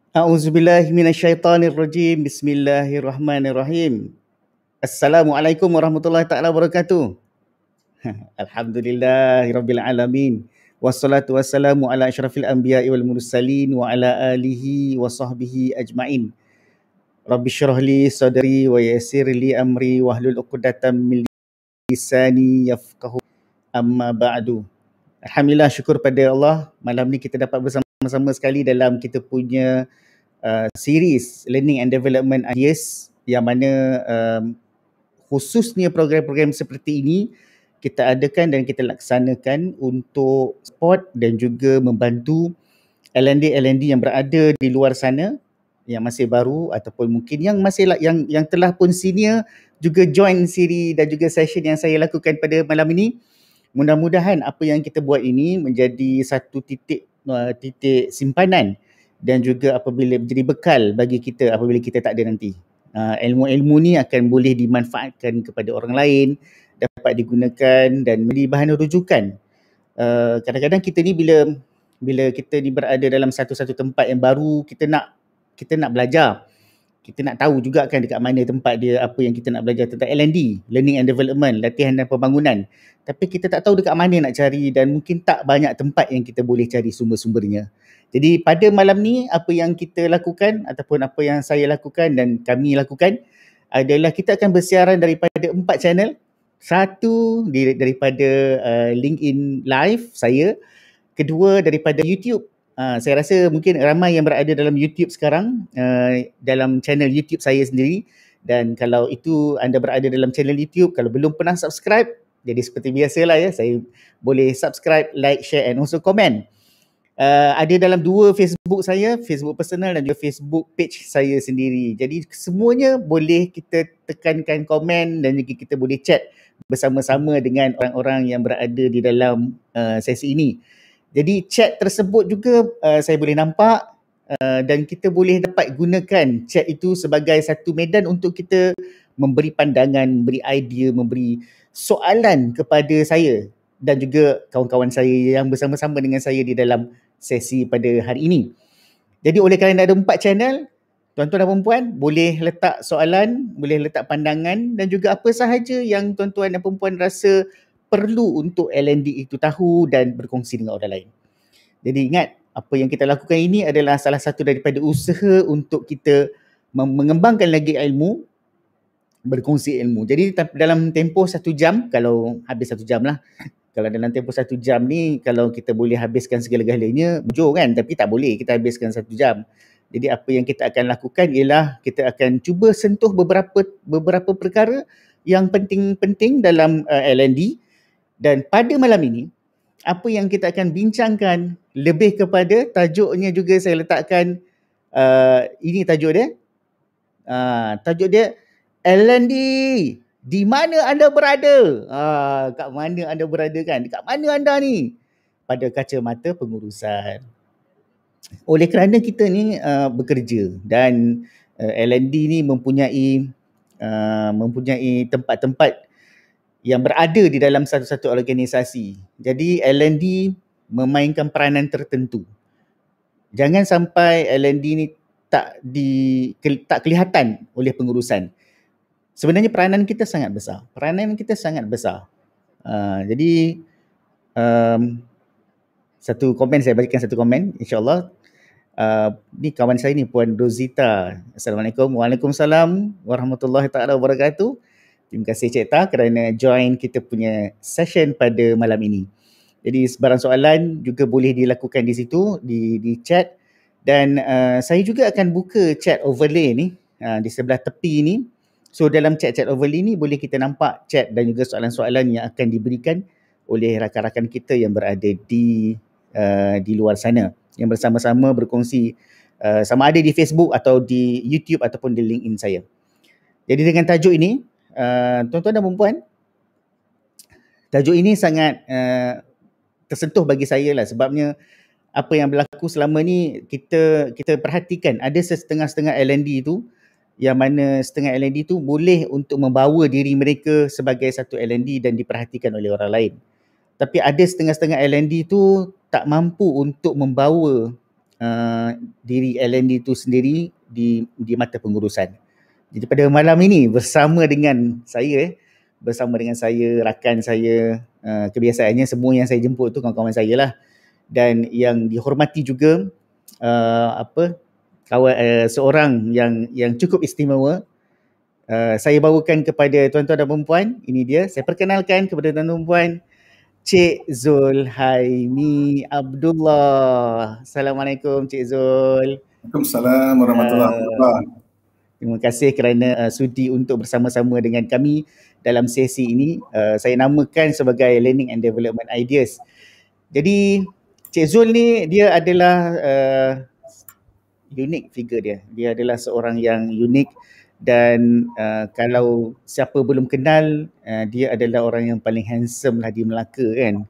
A'udzubillahi minasyaitonirrajim. Bismillahirrahmanirrahim. Assalamualaikum warahmatullahi taala wabarakatuh. Alhamdulillahirabbil alamin. Wassalatu wassalamu ala asyrafil anbiya'i wal mursalin wa ala alihi wa sahbihi ajmain. Rabbi syrah li sadri wa yassir li amri wahlul 'uqdatam min lisani yafqahu amma ba'du. Alhamdulillah, syukur pada Allah, malam ni kita dapat bersama-sama sekali dalam kita punya series Learning and Development Ideas, yang mana khususnya program-program seperti ini kita adakan dan kita laksanakan untuk support dan juga membantu L&D yang berada di luar sana, yang masih baru ataupun mungkin yang masih yang telah pun senior juga join siri dan juga session yang saya lakukan pada malam ini. Mudah-mudahan apa yang kita buat ini menjadi satu titik simpanan dan juga apabila menjadi bekal bagi kita apabila kita tak ada nanti. Ilmu-ilmu ni akan boleh dimanfaatkan kepada orang lain, dapat digunakan dan menjadi bahan rujukan. Kadang-kadang kita ni bila kita ni berada dalam satu-satu tempat yang baru, kita nak belajar. Kita nak tahu juga kan dekat mana tempat dia, apa yang kita nak belajar tentang L&D, Learning and Development, latihan dan pembangunan. Tapi kita tak tahu dekat mana nak cari dan mungkin tak banyak tempat yang kita boleh cari sumber-sumbernya. Jadi pada malam ni apa yang kita lakukan ataupun apa yang saya lakukan dan kami lakukan adalah kita akan bersiaran daripada 4 channel. Satu daripada LinkedIn Live saya, kedua daripada YouTube. Saya rasa mungkin ramai yang berada dalam YouTube sekarang, dalam channel YouTube saya sendiri. Dan kalau itu anda berada dalam channel YouTube, kalau belum pernah subscribe, jadi seperti biasalah ya, saya boleh subscribe, like, share and also comment. Ada dalam 2 Facebook saya, Facebook personal dan juga Facebook page saya sendiri. Jadi semuanya boleh kita tekankan komen dan juga kita boleh chat bersama-sama dengan orang-orang yang berada di dalam sesi ini. Jadi chat tersebut juga saya boleh nampak dan kita boleh dapat gunakan chat itu sebagai satu medan untuk kita memberi pandangan, memberi idea, memberi soalan kepada saya dan juga kawan-kawan saya yang bersama-sama dengan saya di dalam sesi pada hari ini. Jadi oleh kerana ada 4 channel, tuan-tuan dan puan-puan boleh letak soalan, boleh letak pandangan dan juga apa sahaja yang tuan-tuan dan puan-puan rasa perlu untuk L&D itu tahu dan berkongsi dengan orang lain. Jadi ingat, apa yang kita lakukan ini adalah salah satu daripada usaha untuk kita mengembangkan lagi ilmu, berkongsi ilmu. Jadi dalam tempoh 1 jam, kalau habis 1 jam lah, kalau dalam tempoh 1 jam ni, kalau kita boleh habiskan segala-galanya, bujur kan, tapi tak boleh kita habiskan 1 jam. Jadi apa yang kita akan lakukan ialah kita akan cuba sentuh beberapa perkara yang penting-penting dalam L&D. Dan pada malam ini, apa yang kita akan bincangkan lebih kepada tajuknya juga saya letakkan, ini tajuk dia. Tajuk dia L&D, di mana anda berada? Kat mana anda berada kan? Dekat mana anda ni? Pada kacamata pengurusan. Oleh kerana kita ni bekerja dan L&D ni mempunyai tempat-tempat yang berada di dalam satu-satu organisasi. Jadi L&D memainkan peranan tertentu. Jangan sampai L&D ni tak kelihatan oleh pengurusan. Sebenarnya peranan kita sangat besar. Jadi satu komen, saya bacakan satu komen insya-Allah. Ni kawan saya ni, Puan Rosita. Assalamualaikum. Waalaikumsalam warahmatullahi taala wabarakatuh. Terima kasih Cik Ta kerana join kita punya session pada malam ini. Jadi sebarang soalan juga boleh dilakukan di situ, di chat. Dan saya juga akan buka chat overlay ni di sebelah tepi ni. So dalam chat overlay ni boleh kita nampak chat dan juga soalan-soalan yang akan diberikan oleh rakan-rakan kita yang berada di luar sana, yang bersama-sama berkongsi sama ada di Facebook atau di YouTube ataupun di LinkedIn saya. Jadi dengan tajuk ini, tuan-tuan dan puan-puan, tajuk ini sangat tersentuh bagi saya lah, sebabnya apa yang berlaku selama ni kita perhatikan ada setengah-setengah L&D tu, yang mana setengah L&D tu boleh untuk membawa diri mereka sebagai satu L&D dan diperhatikan oleh orang lain. Tapi ada setengah-setengah L&D tu tak mampu untuk membawa diri L&D itu sendiri di mata pengurusan. Jadi pada malam ini bersama dengan saya, rakan saya, kebiasaannya semua yang saya jemput tu kawan-kawan saya lah, dan yang dihormati juga seorang yang cukup istimewa. Saya bawakan kepada tuan-tuan dan puan-puan, ini dia, saya perkenalkan kepada tuan-tuan dan puan, Cik Zulhaimi Abdullah. Assalamualaikum Cik Zul. Waalaikumsalam warahmatullahi wabarakatuh. Terima kasih kerana sudi untuk bersama-sama dengan kami dalam sesi ini. Saya namakan sebagai Learning and Development Ideas. Jadi Cik Zul ni dia adalah unik figure dia. Dia adalah seorang yang unik dan kalau siapa belum kenal, dia adalah orang yang paling handsome lah di Melaka kan.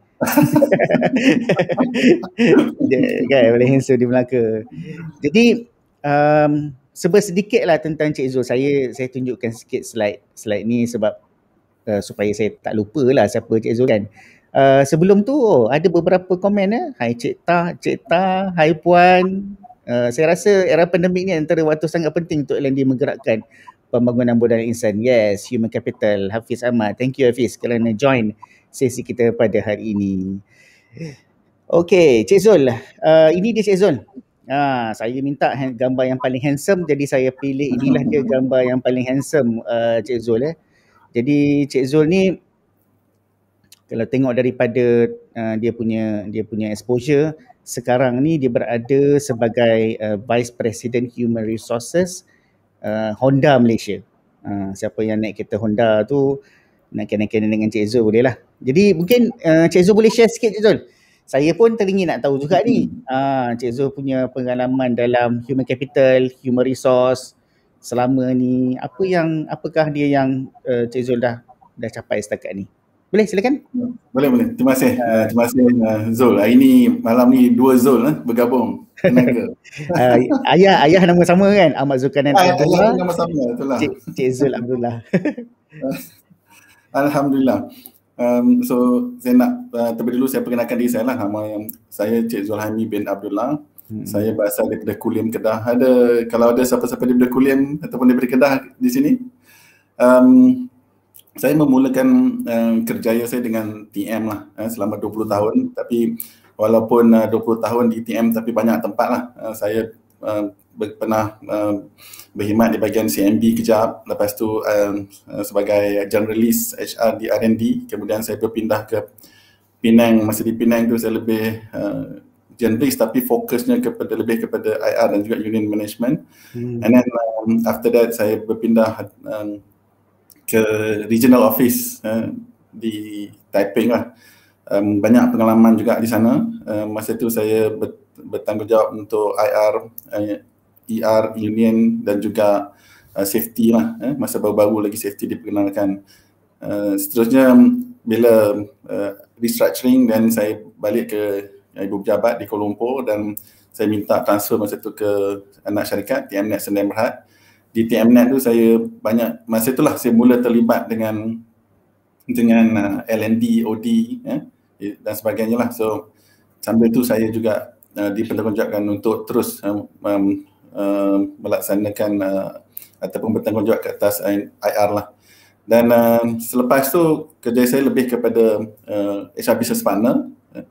Dia kan paling handsome di Melaka. Jadi sedikit lah tentang Cik Zul. Saya tunjukkan sikit slide ni sebab supaya saya tak lupa lah siapa Cik Zul kan. Sebelum tu ada beberapa komen Hai Cik Ta, hai Puan. Saya rasa era pandemik ni antara waktu sangat penting untuk L&D menggerakkan pembangunan budaya insan. Yes, human capital. Hafiz Ahmad. Thank you Hafiz kerana join sesi kita pada hari ini. Okay, Cik Zul. Ini dia Cik Zul. Saya minta gambar yang paling handsome, jadi saya pilih inilah dia gambar yang paling handsome Cik Zul. Jadi Cik Zul ni kalau tengok daripada dia punya exposure, sekarang ni dia berada sebagai Vice President Human Resources Honda Malaysia. Siapa yang naik kereta Honda tu nak kena-kena dengan Cik Zul boleh lah. Jadi mungkin Cik Zul boleh share sikit Cik Zul. Saya pun teringin nak tahu juga ni. Cik Zul punya pengalaman dalam human capital, human resource selama ni, apakah dia yang Cik Zul dah capai setakat ni? Boleh silakan. Boleh. Terima kasih. Terima kasih Zul. Hari ni malam ni dua Zul bergabung. Ayah nama sama kan? Ahmad Zulkarnain Abdullah. Ayah nama sama, itulah. Cik Zul Abdullah. Alhamdulillah. So saya nak terlebih dulu saya perkenalkan diri saya lah. Nama saya Cik Zulhaimi bin Abdullah. Saya berasal daripada Kulim, Kedah. Kalau ada siapa-siapa daripada Kulim ataupun daripada Kedah di sini. Saya memulakan kerjaya saya dengan TM lah selama 20 tahun. Tapi walaupun 20 tahun di TM tapi banyak tempat lah. Saya pernah berkhidmat di bahagian CMB kejap, lepas tu sebagai generalist HR di R&D, kemudian saya berpindah ke Penang. Masa di Penang tu saya lebih generalist tapi fokusnya lebih kepada IR dan juga union management. And then after that saya berpindah ke regional office di Taiping lah. Banyak pengalaman juga di sana. Masa tu saya bertanggungjawab untuk IR, ER, union dan juga safety lah. Masa baru-baru lagi safety diperkenalkan. Seterusnya bila restructuring dan saya balik ke ibu pejabat di Kuala Lumpur dan saya minta transfer masa tu ke anak syarikat TMNet Sdn Bhd. Di TMNet tu saya banyak, masa itulah saya mula terlibat dengan L&D, OD dan sebagainya lah. So sambil tu saya juga dipertanggungjawabkan untuk terus melaksanakan ataupun bertanggungjawab ke atas IR lah. Dan selepas tu kerja saya lebih kepada HR Business Partner.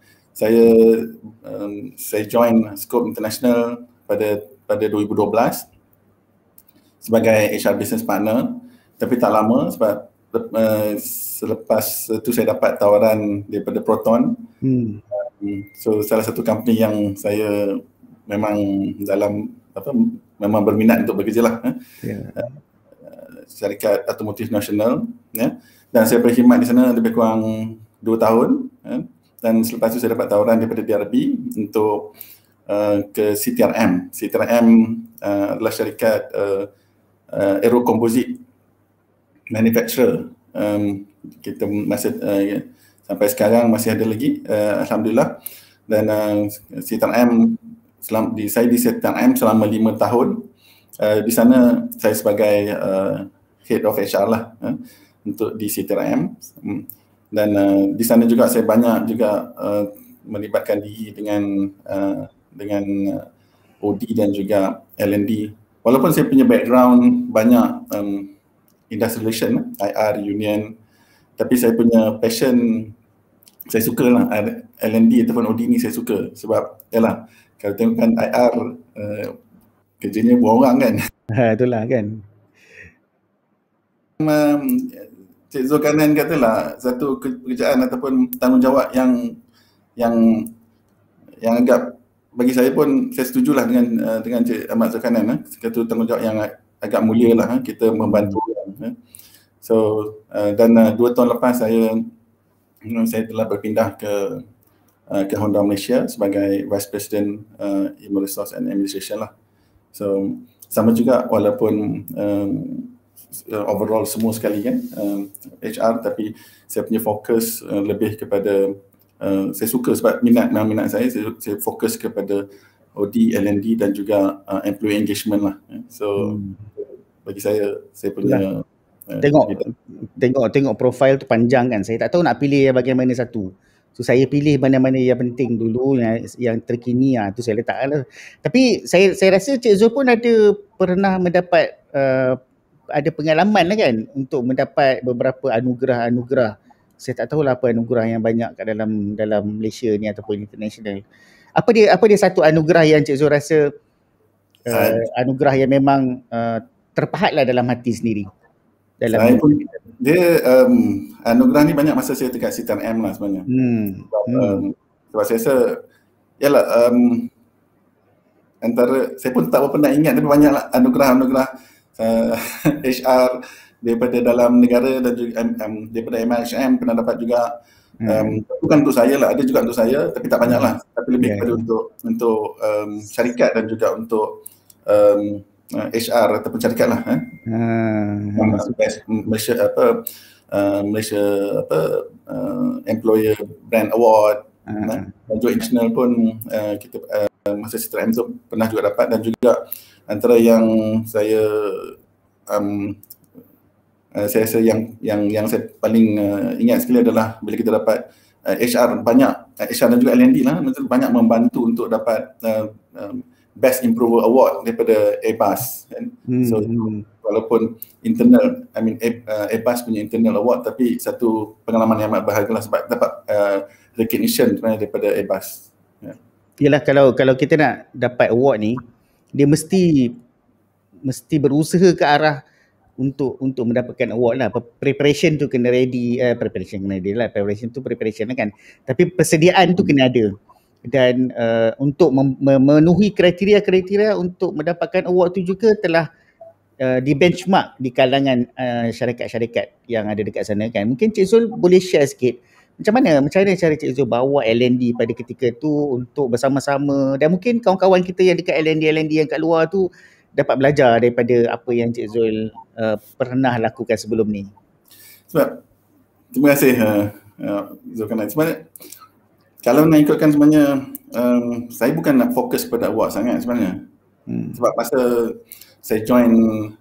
Saya join Scope International pada 2012 sebagai HR Business Partner, tapi tak lama sebab selepas itu saya dapat tawaran daripada Proton. So salah satu company yang saya memang memang berminat untuk bekerja lah. Syarikat Automotif Nasional, dan saya berkhidmat di sana lebih kurang 2 tahun. Dan selepas itu saya dapat tawaran daripada DRB untuk ke CTRM. CTRM adalah syarikat aero composite manufacturer. Kita masih sampai sekarang masih ada lagi, alhamdulillah. Dan CTRM saya di CTRM selama 5 tahun. Di sana saya sebagai head of HR lah untuk di CTRM. Dan di sana juga saya banyak juga melibatkan diri dengan OD dan juga L&D. Walaupun saya punya background banyak industrial relation, IR, union, tapi saya punya passion, saya suka lah L&D ataupun OD ni saya suka sebab yalah, kalau tengokkan IR kerjanya buat orang kan. Itulah kan. Cik Zulkarnain katalah satu pekerjaan ataupun tanggungjawab yang agak, bagi saya pun saya setujulah dengan Cik Ahmad Zulkarnain, satu tanggungjawab yang agak mulia lah, kita membantu orang. So dan 2 tahun lepas saya telah berpindah ke Honda Malaysia sebagai Vice President Human Resource and Administration lah. So sama juga walaupun overall semua sekali kan HR, tapi saya punya fokus lebih kepada saya suka sebab minat saya fokus kepada OD, L&D dan juga employee engagement lah. So bagi saya punya tengok profil tu panjang kan. Saya tak tahu nak pilih yang bahagian mana satu. So saya pilih mana-mana yang penting dulu, yang terkini tu saya letak lah. Tapi saya rasa Cik Zul pun ada pernah mendapat ada pengalaman lah kan untuk mendapat beberapa anugerah. Saya tak tahulah apa anugerah yang banyak kat dalam Malaysia ni ataupun international. Apa dia satu anugerah yang Cik Zul rasa anugerah yang memang terpahat lah dalam hati sendiri? Dia anugerah ni banyak masa saya dekat CTRM lah sebenarnya. Sebab saya rasa yalah, antara saya pun tak berapa nak ingat, tapi banyaklah anugerah HR daripada dalam negara dan juga daripada MHM pernah dapat juga. Bukan untuk saya lah, ada juga untuk saya tapi tak banyak lah, tapi lebih kepada untuk syarikat dan juga untuk HR ataupun syarikat lah. Malaysia Employer Brand Award, dan juga international pun kita masa CTRM tu pernah juga dapat. Dan juga antara yang saya rasa yang saya paling ingat sekali adalah bila kita dapat HR dan juga L&D lah, banyak membantu untuk dapat Best Improver Award daripada Airbus kan. So walaupun internal, Airbus punya internal award, tapi satu pengalaman yang amat berharga lah sebab dapat recognition daripada Airbus. Yalah, kalau kita nak dapat award ni, dia mesti berusaha ke arah untuk mendapatkan award lah. Preparation tu kena ready, preparation tu preparation lah kan, tapi persediaan tu kena ada. Dan untuk memenuhi kriteria untuk mendapatkan award tu juga telah di benchmark di kalangan syarikat-syarikat yang ada dekat sana kan. Mungkin Cik Zul boleh share sikit macam mana cara Cik Zul bawa L&D pada ketika tu untuk bersama-sama, dan mungkin kawan-kawan kita yang dekat L&D yang kat luar tu dapat belajar daripada apa yang Cik Zul pernah lakukan sebelum ni. Sebab terima kasih Zulkarnain. Sebenarnya kalau nak ikutkan sebenarnya saya bukan nak fokus pada award sangat sebenarnya. Sebab masa saya join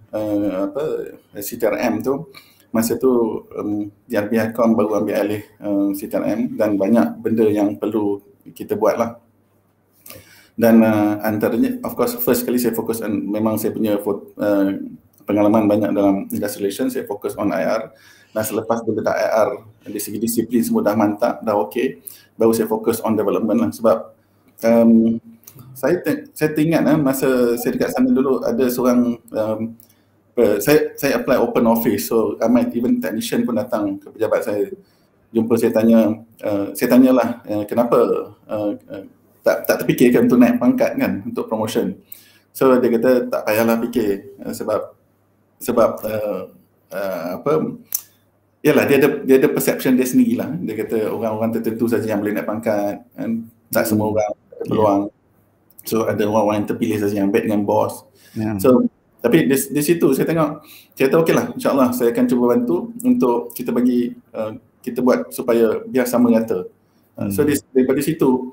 CTRM tu, masa tu DRB Hacom baru ambil alih CTRM dan banyak benda yang perlu kita buat lah. Dan antaranya, of course, first kali saya fokus memang saya punya pengalaman banyak dalam industrial relations, saya fokus on IR. Dan selepas bila dah IR, dari segi disiplin semua dah mantap, dah okey, baru saya fokus on development lah. Sebab saya teringat masa saya dekat sana dulu ada seorang saya apply open office, so ramai even technician pun datang ke pejabat saya jumpa. Saya tanyalah kenapa tak terfikirkan untuk naik pangkat kan, untuk promotion. So dia kata tak payahlah fikir sebab yalah, dia ada perception dia sendirilah. Dia kata orang-orang tertentu saja yang boleh naik pangkat kan? Tak semua orang ada peluang. So ada orang-orang yang terpilih saja yang baik dengan bos. So tapi di situ saya tengok, saya kata okeylah, insyaAllah saya akan cuba bantu untuk kita kita buat supaya biar sama rata. So daripada situ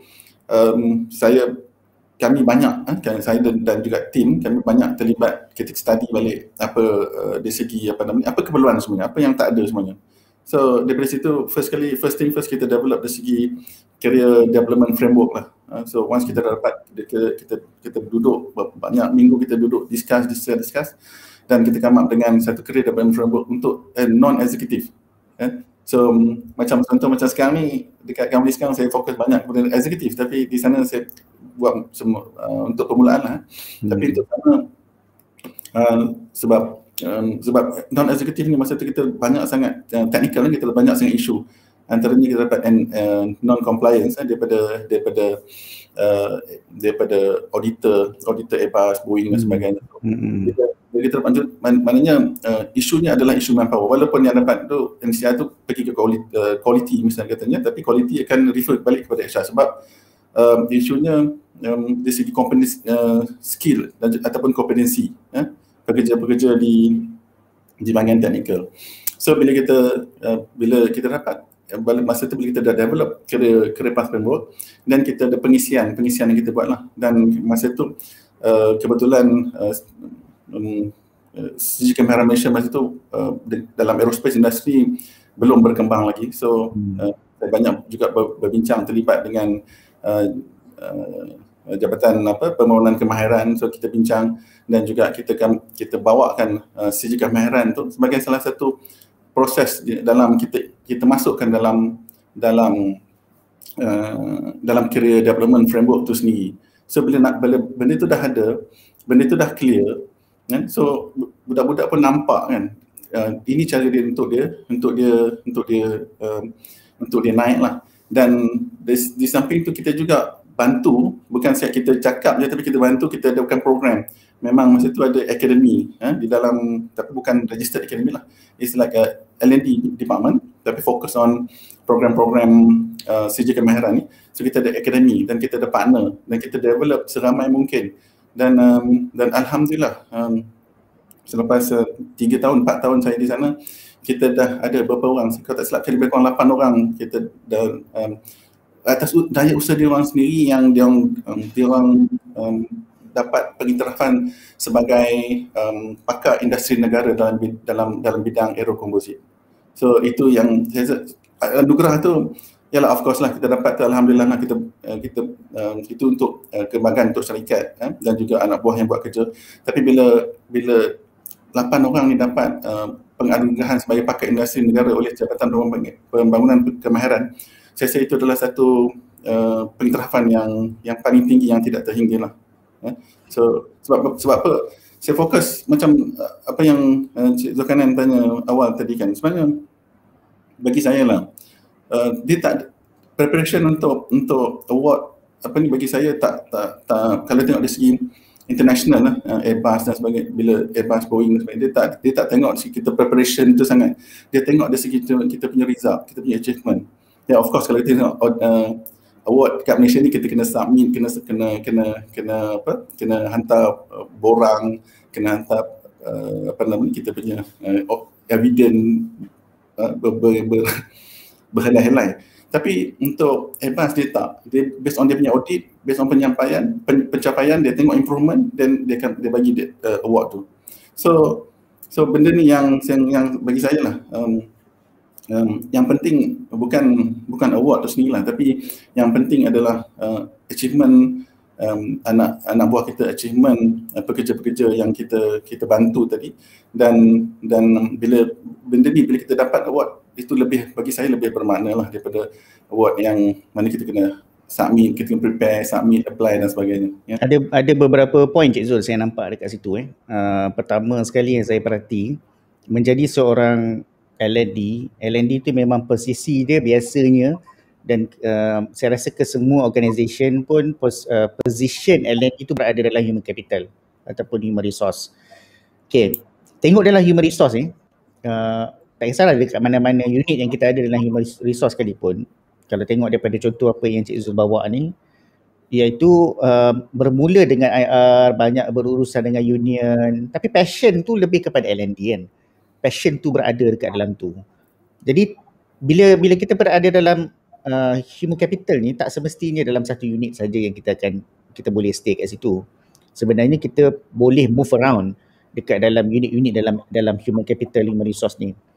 kami banyak, saya dan juga tim, kami banyak terlibat, kita study balik apa dari segi apa keperluan sebenarnya, apa yang tak ada sebenarnya. So daripada situ first thing first kita develop dari segi career development framework lah. So once kita dah dapat, kita duduk banyak minggu, kita duduk discuss dan kita come up dengan satu career development framework untuk non-executive. So macam contoh macam sekarang ni, dekat company sekarang saya fokus banyak kepada eksekutif, tapi di sana saya buat semua untuk permulaan lah. Tapi untuk sana sebab non-executive ni masa tu kita banyak sangat technical, kita banyak sangat isu. Antaranya kita dapat non-compliance daripada auditor Airbus, Boeing dan sebagainya. Bila kita lanjut, maknanya isunya adalah isu manpower. Walaupun yang dapat tu NCR tu pergi ke quality misalnya katanya, tapi quality akan refer balik kepada HR sebab isunya dari segi skill ataupun kompetensi pekerja-pekerja di bahagian technical. So bila kita dapat masa tu, bila kita dah develop career path framework dan kita ada pengisian yang kita buat lah, dan masa tu kebetulan segi kamera Malaysia masa tu dalam aerospace industry belum berkembang lagi. So saya banyak juga berbincang, terlibat dengan Jabatan Permohonan Kemahiran. So kita bincang dan juga kita bawakan segi kemahiran tu sebagai salah satu proses dalam kita masukkan dalam career development framework tu sendiri. So bila benda tu dah ada, benda tu dah clear, kan? So budak-budak pun nampak kan, ini cara dia untuk dia naik lah. Dan di samping tu kita juga bantu, bukan siap kita cakap je, tapi kita bantu, kita adakan program. Memang masa tu ada academy di dalam, tapi bukan registered academy lah. It's like a L&D department, tapi fokus on program-program segi kemahiran ni. So kita ada academy dan kita ada partner dan kita develop seramai mungkin. Dan alhamdulillah selepas 3 tahun, 4 tahun saya di sana, kita dah ada beberapa orang, kalau tak silap saya lebih kurang 8 orang, kita dah atas daya usaha dia orang sendiri yang dia orang dapat pengiktirafan sebagai pakar industri negara dalam bidang aerokomposit. So itu yang anugerah tu, yalah of course lah kita dapat tu, alhamdulillah lah, kita itu untuk kebanggaan untuk syarikat dan juga anak buah yang buat kerja. Tapi bila 8 orang ni dapat penganugerahan sebagai pakar industri negara oleh Jabatan Pembangunan Kemahiran, saya rasa itu adalah satu pengiktirafan yang paling tinggi yang tidak terhingga lah. So sebab apa saya fokus macam apa yang Cik Zulkarnain tanya awal tadi kan, sebenarnya bagi saya lah dia tak preparation untuk award apa ni, bagi saya tak kalau tengok dari segi international lah, Airbus dan sebagainya, bila Airbus, Boeing dan sebagainya, dia tak tengok dari segi kita preparation tu sangat, dia tengok dari segi kita punya result, kita punya achievement. Ya, of course kalau kita tengok award kat Malaysia ni, kita kena submit, kena hantar borang, kena hantar kita punya evidence berhelai-helai. Tapi untuk Airbus dia based on dia punya audit, based on penyampaian, pencapaian, dia tengok improvement dan dia bagi award tu. So benda ni yang bagi saya lah yang penting bukan award tu sendiri lah, tapi yang penting adalah achievement anak buah kita, achievement pekerja-pekerja yang kita bantu tadi, dan bila benda ni, bila kita dapat award, itu bagi saya lebih bermakna lah daripada award yang mana kita kena submit, kita kena prepare, submit, apply dan sebagainya. Ya. Ada beberapa poin Cik Zul saya nampak dekat situ. Pertama sekali yang saya perhati, menjadi seorang L&D tu memang posisi dia biasanya, dan saya rasa ke semua organisation pun position L&D tu berada dalam human capital ataupun human resource. Okay, tengok dalam human resource ni, tak kisahlah dekat mana-mana unit yang kita ada dalam human resource sekalipun, kalau tengok daripada contoh apa yang Cik Zul bawa ni, iaitu bermula dengan IR, banyak berurusan dengan union, tapi passion tu lebih kepada L&D kan. Passion tu berada dekat dalam tu. Jadi bila kita berada dalam human capital ni, tak semestinya dalam satu unit saja yang kita boleh stay kat situ. Sebenarnya kita boleh move around dekat dalam unit-unit dalam human capital, human resource ni.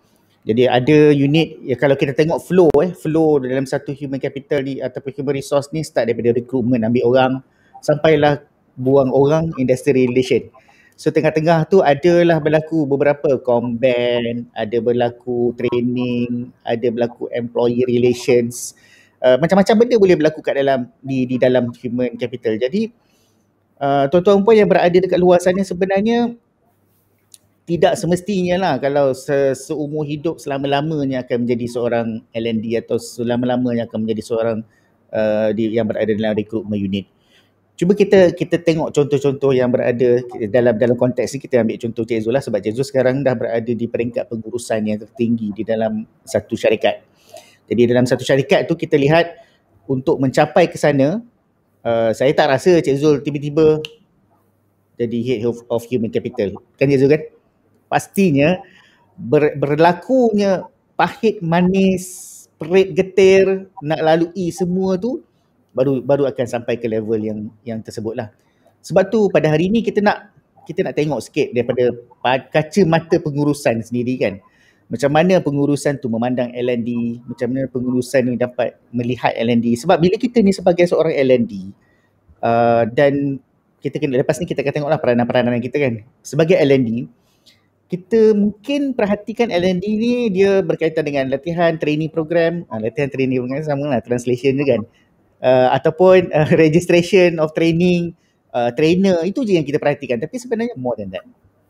Jadi ada unit, ya kalau kita tengok flow dalam satu human capital ni ataupun human resource ni, start daripada recruitment, ambil orang, sampailah buang orang, industry relation. So tengah-tengah tu adalah berlaku beberapa combine, ada berlaku training, ada berlaku employee relations, macam-macam benda boleh berlaku kat dalam di dalam human capital. Jadi tuan-tuan puan yang berada dekat luar sana, sebenarnya tidak semestinya lah kalau seumur hidup selama-lamanya akan menjadi seorang L&D atau selama-lamanya akan menjadi seorang yang berada dalam recruitment unit. Cuba kita tengok contoh-contoh yang berada dalam konteks ni. Kita ambil contoh Cik Zul lah, sebab Cik Zul sekarang dah berada di peringkat pengurusan yang tertinggi di dalam satu syarikat. Jadi dalam satu syarikat tu kita lihat untuk mencapai ke sana, saya tak rasa Cik Zul tiba-tiba jadi head of human capital. Kan Cik Zul kan? Pastinya berlakunya pahit manis, perit getir, nak lalui semua tu baru akan sampai ke level yang tersebut lah. Sebab tu pada hari ni kita nak tengok sikit daripada kacamata pengurusan sendiri kan. Macam mana pengurusan tu memandang L&D, macam mana pengurusan ni dapat melihat L&D. Sebab bila kita ni sebagai seorang L&D, dan kita kena, lepas ni kita akan tengoklah peranan-peranan kita kan. Sebagai L&D, kita mungkin perhatikan L&D ni dia berkaitan dengan latihan training program, sama lah translation je kan, ataupun registration of training, trainer, itu je yang kita perhatikan. Tapi sebenarnya more than that.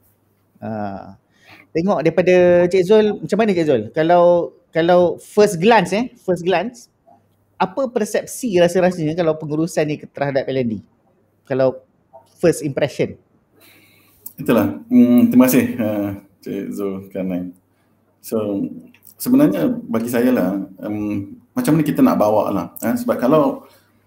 Tengok daripada Cik Zul, macam mana Cik Zul? Kalau first glance, apa persepsi rasa-rasanya kalau pengurusan ni terhadap L&D? Kalau first impression. Itulah, terima kasih Cik Zulkarnain. So sebenarnya bagi saya lah, macam mana kita nak bawa lah, sebab kalau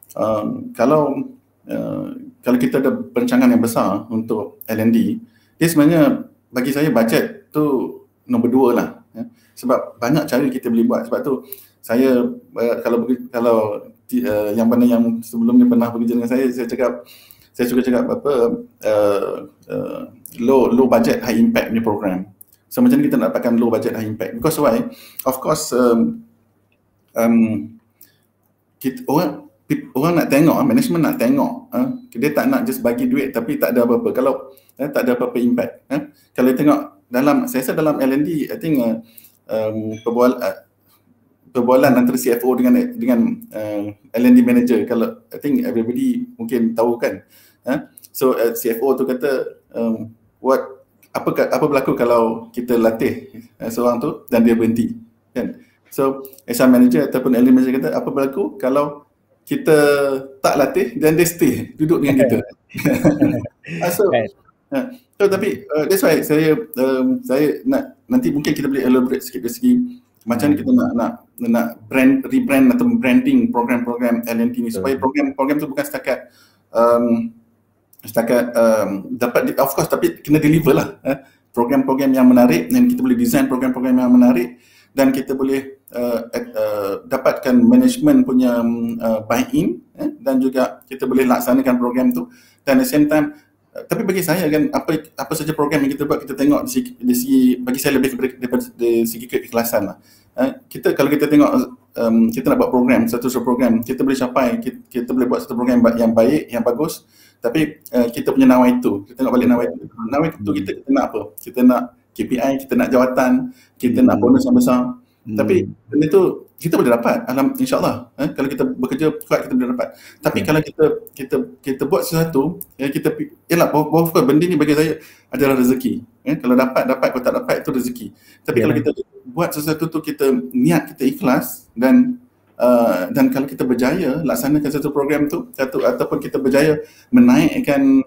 kita ada perancangan yang besar untuk L&D, dia sebenarnya bagi saya bajet tu nombor 2 lah, sebab banyak cara kita boleh buat. Sebab tu saya kalau yang mana yang sebelumnya pernah bekerja dengan saya suka cakap apa, low budget high impact punya program. So macam ni kita nak dapatkan low budget high impact. Because why? Of course orang nak tengok, management nak tengok, dia tak nak just bagi duit tapi tak ada apa-apa. Kalau tak ada apa-apa impact, kalau tengok dalam, saya rasa dalam L&D, I think perbualan antara CFO dengan L&D manager, kalau I think everybody mungkin tahu kan, so CFO tu kata apa berlaku kalau kita latih seorang tu dan dia berhenti kan. So HR manager ataupun L&D manager kata apa berlaku kalau kita tak latih dan dia stay duduk dengan kita. So tapi that's why saya nak, nanti mungkin kita boleh elaborate sikit dari segi macam mana kita nak rebrand atau branding program-program L&D ni, supaya program tu bukan setakat dapat, of course, tapi kena deliver lah, program-program yang menarik, dan kita boleh design program-program yang menarik, dan kita boleh dapatkan management punya buy-in, dan juga kita boleh laksanakan program tu. Dan at the same time, tapi bagi saya kan, apa saja program yang kita buat, kita tengok dari segi, bagi saya lebih daripada dari segi keikhlasan lah. Kalau kita tengok kita nak buat program, satu program kita boleh capai, kita boleh buat satu program yang baik, yang bagus, tapi kita punya nawaitu, kita tengok balik nawaitu kita nak apa? Kita nak KPI, kita nak jawatan, kita nak bonus yang besar. Tapi benda tu kita boleh dapat, insyaAllah. Kalau kita bekerja kuat, kita boleh dapat. Tapi kalau kita buat sesuatu, kita, yalah, benda ni bagi saya adalah rezeki. Kalau dapat, kalau tak dapat, itu rezeki. Tapi kalau kita buat sesuatu tu, kita niat, kita ikhlas, dan kalau kita berjaya laksanakan satu program tu, ataupun kita berjaya menaikkan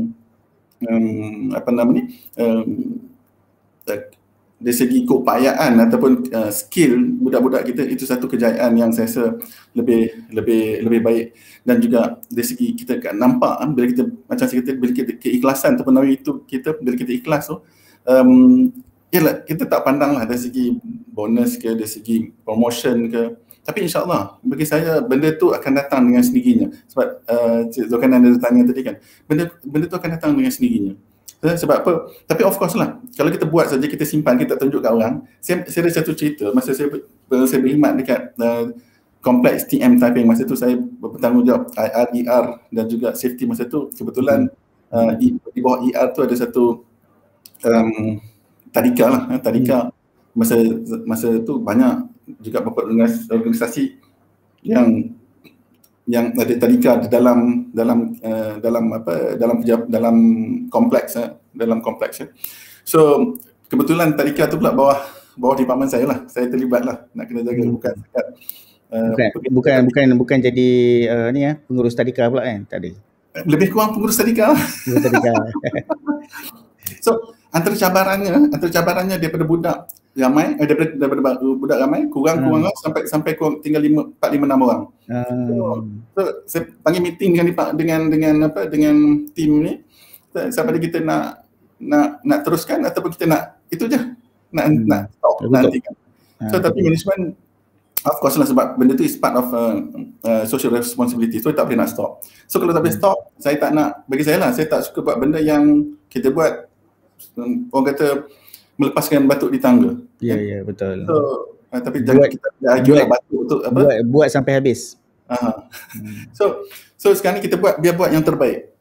dari segi keupayaan ataupun skill budak-budak kita, itu satu kejayaan yang saya rasa lebih baik. Dan juga dari segi kita nampak, bila kita, macam saya kata, bila kita keikhlasan ataupun nawi itu kita, bila kita ikhlas tu, yalah, kita tak pandang lah dari segi bonus ke, dari segi promotion ke, tapi insyaAllah bagi saya benda tu akan datang dengan sendirinya. Sebab Cik Zulkarnain ada tanya tadi kan, benda tu akan datang dengan sendirinya. Sebab apa? Tapi of course lah, kalau kita buat saja, kita simpan, kita tunjuk kat orang. Saya ada satu cerita, masa saya berkhidmat dekat kompleks TM Taiping, masa tu saya bertanggungjawab IR, ER dan juga safety. Masa tu kebetulan di bawah ER tu ada satu tadika lah. Tadika masa tu banyak juga beberapa organisasi yang ada tadika di dalam kompleks So kebetulan tadika tu pula bawah department saya lah. Saya terlibat lah nak kena jaga, bukan sekat bukan jadi pengurus tadika pula kan? Tak ada. Lebih kurang pengurus tadika lah. So antara cabarannya daripada budak ramai, daripada budak ramai kurang lah, sampai kurang tinggal 4-5-6 orang. So saya panggil meeting dengan tim ni, siapa dia kita nak teruskan ataupun kita nak itu je, nak stop nanti kan. So tapi management of course lah, sebab benda tu is part of social responsibility, so tak boleh nak stop. So kalau tak boleh stop, saya tak nak, bagi saya lah, saya tak suka buat benda yang kita buat orang kata melepaskan batuk di tangga. Ya, betul. So tapi jangan kita argue lah batuk tu apa? Buat sampai habis. So sekarang ni kita biar buat yang terbaik.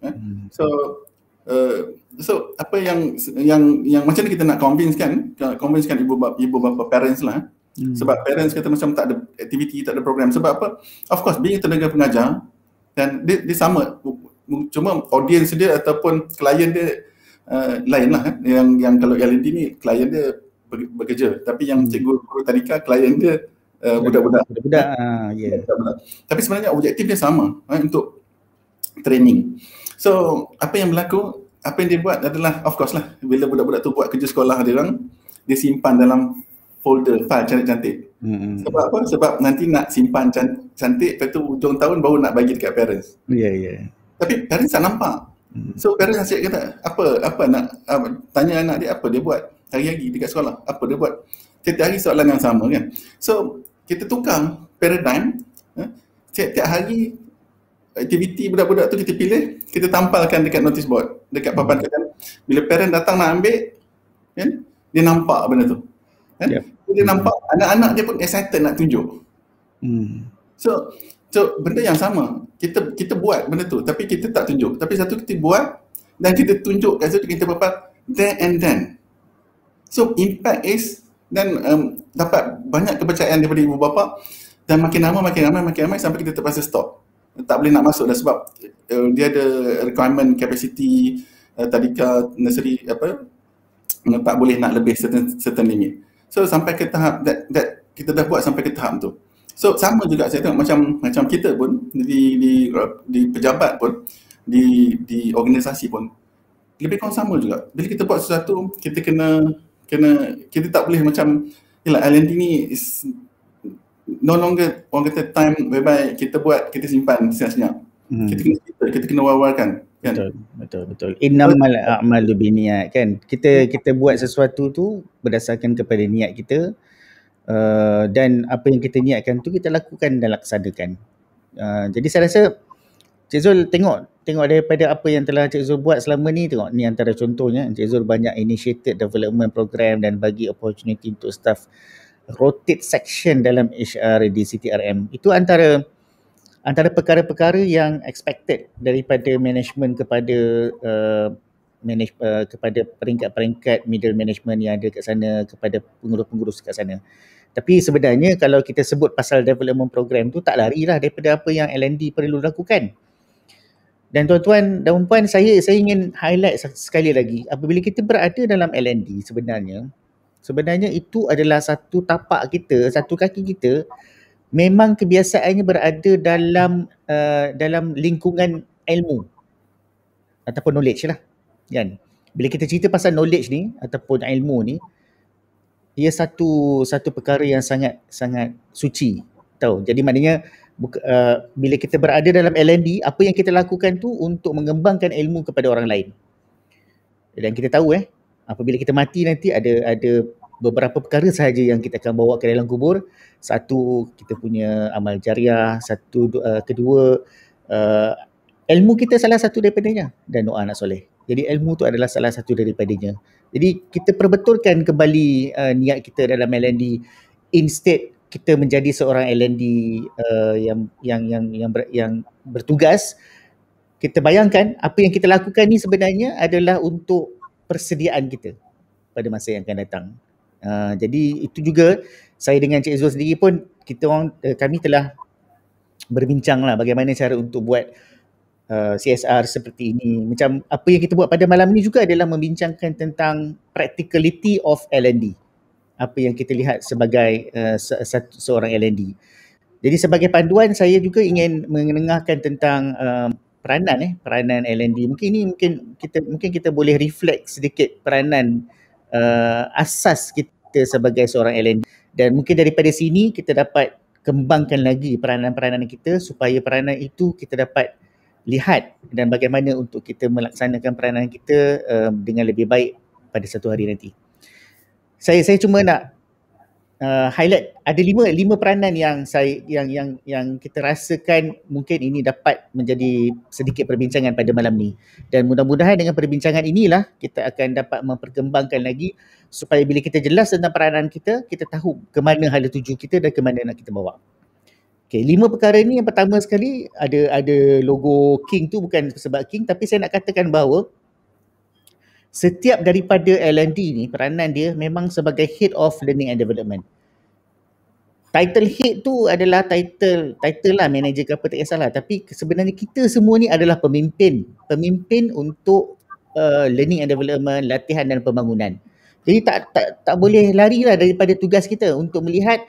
So apa yang macam ni kita nak convincekan ibu bapa, parents lah. Sebab parents kata macam tak ada aktiviti, tak ada program. Sebab apa? Of course, being tenaga pengajar, dan dia sama, cuma audience dia ataupun klien dia lain lah. Yang kalau LND ni klien dia bekerja, tapi yang cikgu guru tadika klien dia budak-budak. Tapi sebenarnya objektif dia sama, untuk training. So apa yang berlaku, apa yang dia buat adalah, of course lah, bila budak-budak tu buat kerja sekolah dia simpan dalam folder file cantik-cantik. Sebab apa? Sebab nanti nak simpan cantik, lepas tu hujung tahun baru nak bagi dekat parents. Tapi parents tak nampak. So parents asyik kata, apa nak tanya anak dia apa dia buat hari-hari dekat sekolah, apa dia buat. Setiap hari soalan yang sama kan. So kita tukar paradigm, setiap hari aktiviti budak-budak tu kita pilih, kita tampalkan dekat notice board, dekat papan kajian. Bila parent datang nak ambil kan, dia nampak benda tu. Dia nampak, anak-anak dia pun excited nak tunjuk. So benda yang sama, kita buat benda tu, tapi kita tak tunjuk. Tapi satu kita buat dan kita tunjuk kat situ, kita dapat there and then. So impact is, dan dapat banyak kepercayaan daripada ibu bapa, dan makin ramai sampai kita terpaksa stop. Tak boleh nak masuk dah, sebab dia ada requirement capacity tadika nursery tak boleh nak lebih certain limit. So sampai ke tahap that kita dah buat sampai ke tahap tu. So sama juga saya tengok macam kita pun di pejabat pun, di organisasi pun lebih kurang sama juga. Bila kita buat sesuatu, kita kena kita tak boleh macam L&D ni is no longer orang kata time whereby kita buat, kita simpan senyap-senyap. Kita kena war-warkan kan? Betul. Innamal a'malu binniyat kan. Kita buat sesuatu tu berdasarkan kepada niat kita, dan apa yang kita niatkan tu kita lakukan dan laksanakan. Jadi saya rasa Cik Zul tengok daripada apa yang telah Cik Zul buat selama ni, tengok ni antara contohnya. Cik Zul banyak initiated development program dan bagi opportunity untuk staff rotate section dalam HR di CTRM. Itu antara perkara-perkara yang expected daripada management kepada kepada peringkat-peringkat middle management yang ada kat sana, kepada pengurus-pengurus kat sana. Tapi sebenarnya kalau kita sebut pasal development program tu, tak larilah daripada apa yang L&D perlu lakukan. Dan tuan-tuan dan puan, saya ingin highlight sekali lagi, apabila kita berada dalam L&D, sebenarnya itu adalah satu tapak kita, satu kaki kita memang kebiasaannya berada dalam lingkungan ilmu ataupun knowledge lah kan. Bila kita cerita pasal knowledge ni ataupun ilmu ni, ia satu perkara yang sangat suci, tahu. Jadi maknanya bila kita berada dalam L&D, apa yang kita lakukan tu untuk mengembangkan ilmu kepada orang lain. Dan kita tahu apabila kita mati nanti ada beberapa perkara sahaja yang kita akan bawa ke dalam kubur. Satu, kita punya amal jariah. Kedua, ilmu kita salah satu daripadanya, dan doa anak soleh. Jadi ilmu tu adalah salah satu daripadanya. Jadi kita perbetulkan kembali niat kita dalam L&D, instead kita menjadi seorang L&D yang bertugas. Kita bayangkan apa yang kita lakukan ni sebenarnya adalah untuk persediaan kita pada masa yang akan datang. Jadi itu juga saya dengan Cik Zul sendiri pun kami telah berbincang lah bagaimana cara untuk buat CSR seperti ini. Macam apa yang kita buat pada malam ni juga adalah membincangkan tentang practicality of L&D. Apa yang kita lihat sebagai seorang L&D. Jadi sebagai panduan saya juga ingin menengahkan tentang peranan L&D. Mungkin kita boleh reflect sedikit peranan asas kita sebagai seorang L&D, dan mungkin daripada sini kita dapat kembangkan lagi peranan-peranan kita supaya peranan itu kita dapat lihat dan bagaimana untuk kita melaksanakan peranan kita dengan lebih baik pada satu hari nanti. Saya cuma nak highlight ada lima peranan yang kita rasakan mungkin ini dapat menjadi sedikit perbincangan pada malam ni, dan mudah-mudahan dengan perbincangan inilah kita akan dapat memperkembangkan lagi supaya bila kita jelas tentang peranan kita tahu ke mana hala tuju kita dan ke mana nak kita bawa. Okay, 5 perkara ni, yang pertama sekali ada logo King tu bukan sebab King, tapi saya nak katakan bahawa setiap daripada L&D ni peranan dia memang sebagai Head of Learning and Development. Title Head tu adalah title lah, manager ke apa tak kisahlah, tapi sebenarnya kita semua ni adalah pemimpin untuk learning and development, latihan dan pembangunan. Jadi tak boleh lari lah daripada tugas kita untuk melihat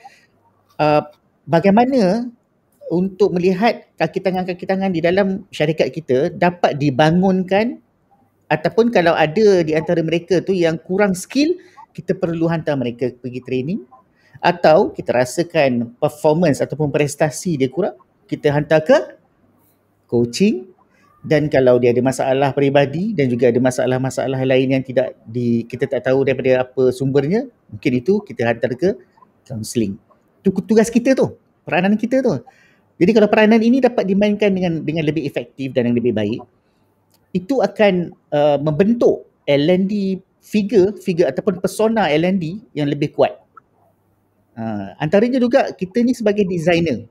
bagaimana untuk melihat kaki tangan di dalam syarikat kita dapat dibangunkan, ataupun kalau ada di antara mereka tu yang kurang skill, kita perlu hantar mereka pergi training, atau kita rasakan performance ataupun prestasi dia kurang, kita hantar ke coaching. Dan kalau dia ada masalah peribadi dan juga ada masalah-masalah lain yang kita tak tahu daripada apa sumbernya, mungkin itu kita hantar ke counselling. Itu tugas kita tu, peranan kita tu. Jadi kalau peranan ini dapat dimainkan dengan lebih efektif dan yang lebih baik, itu akan membentuk L&D figure ataupun persona L&D yang lebih kuat. Antaranya juga kita ni sebagai designer.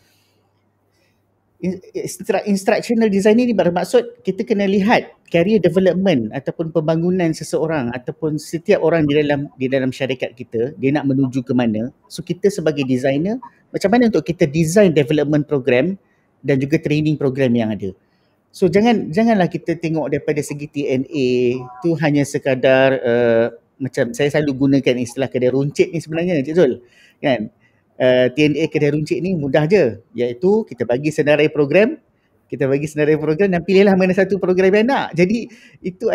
Instructional designer ni bermaksud kita kena lihat career development ataupun pembangunan seseorang ataupun setiap orang di dalam syarikat kita, dia nak menuju ke mana. So kita sebagai designer, macam mana untuk kita design development program dan juga training program yang ada. So janganlah kita tengok daripada segi TNA tu hanya sekadar macam saya selalu gunakan istilah kedai runcit ni sebenarnya, Cik Zul, kan? TNA kedai runcit ni mudah je, iaitu kita bagi senarai program dan pilihlah mana satu program yang nak. Jadi itu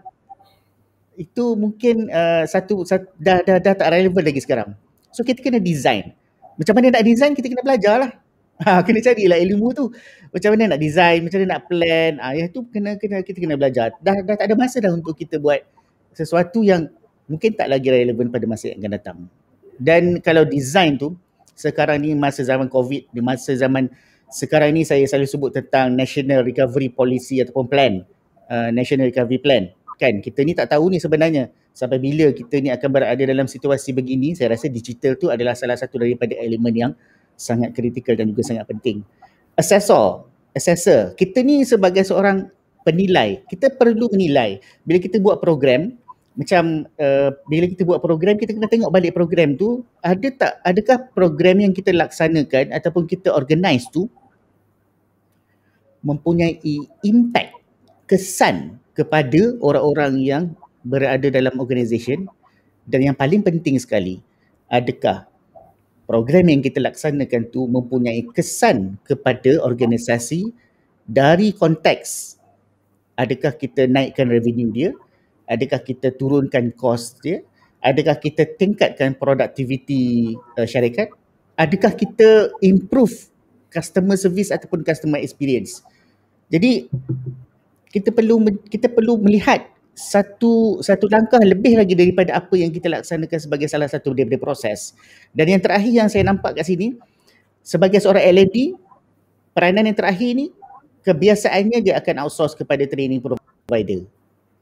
mungkin dah tak relevan lagi sekarang. So kita kena design. Macam mana nak design, kita kena belajar lah. Kena carilah ilmu tu. Macam mana nak design, macam mana nak plan. Itu kita kena belajar. Dah tak ada masa dah untuk kita buat sesuatu yang mungkin tak lagi relevan pada masa yang akan datang. Dan kalau design tu, sekarang ni masa zaman COVID, di masa zaman sekarang ni saya selalu sebut tentang National Recovery Policy ataupun Plan. National Recovery Plan. Kan, kita ni tak tahu ni sebenarnya sampai bila kita ni akan berada dalam situasi begini. Saya rasa digital tu adalah salah satu daripada elemen yang sangat kritikal dan juga sangat penting. Assessor. Kita ni sebagai seorang penilai, kita perlu menilai. Bila kita buat program, bila kita buat program, kita kena tengok balik program tu, adakah program yang kita laksanakan ataupun kita organize tu mempunyai impact, kesan kepada orang-orang yang berada dalam organisation. Dan yang paling penting sekali, adakah program yang kita laksanakan tu mempunyai kesan kepada organisasi dari konteks, adakah kita naikkan revenue dia, adakah kita turunkan kos dia, adakah kita tingkatkan produktiviti syarikat, adakah kita improve customer service ataupun customer experience. Jadi kita perlu melihat satu langkah lebih lagi daripada apa yang kita laksanakan sebagai salah satu daripada proses. Dan yang terakhir yang saya nampak kat sini, sebagai seorang L&D, peranan yang terakhir ni kebiasaannya dia akan outsource kepada training provider.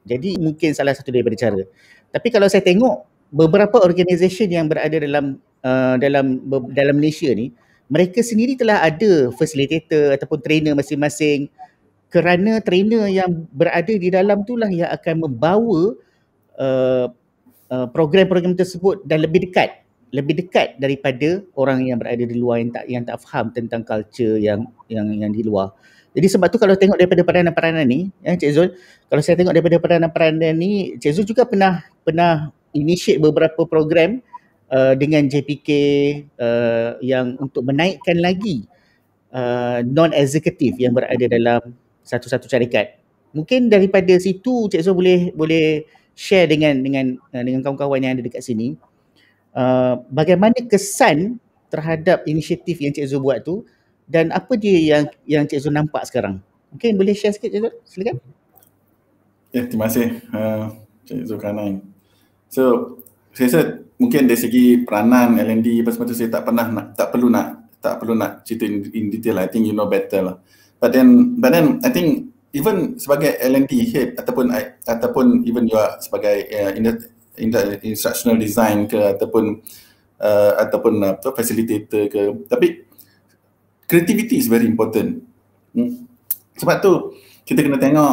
Jadi mungkin salah satu daripada cara. Tapi kalau saya tengok beberapa organisasi yang berada dalam Malaysia ni, mereka sendiri telah ada facilitator ataupun trainer masing-masing, kerana trainer yang berada di dalam itulah yang akan membawa uh, program-program tersebut dan lebih dekat daripada orang yang berada di luar yang tak faham tentang culture yang di luar. Jadi sebab tu kalau tengok daripada peranan-peranan ni, Cik Zul, kalau saya tengok daripada peranan-peranan ni, Cik Zul juga pernah initiate beberapa program dengan JPK yang untuk menaikkan lagi non-executive yang berada dalam satu-satu syarikat. Mungkin daripada situ Cik Zul boleh share dengan kawan-kawan yang ada dekat sini, bagaimana kesan terhadap inisiatif yang Cik Zul buat tu dan apa dia yang Cik Zul nampak sekarang. Mungkin boleh share sikit Cik Zul, silakan. Ya, terima kasih Cik Zulkarnain. So, saya rasa mungkin dari segi peranan L&D apa semua tu saya tak perlu nak cerita in detail. I think you know better lah. But then I think even sebagai L&D head ataupun even you are sebagai instructional design ke ataupun facilitator ke, tapi creativity is very important. Sebab tu kita kena tengok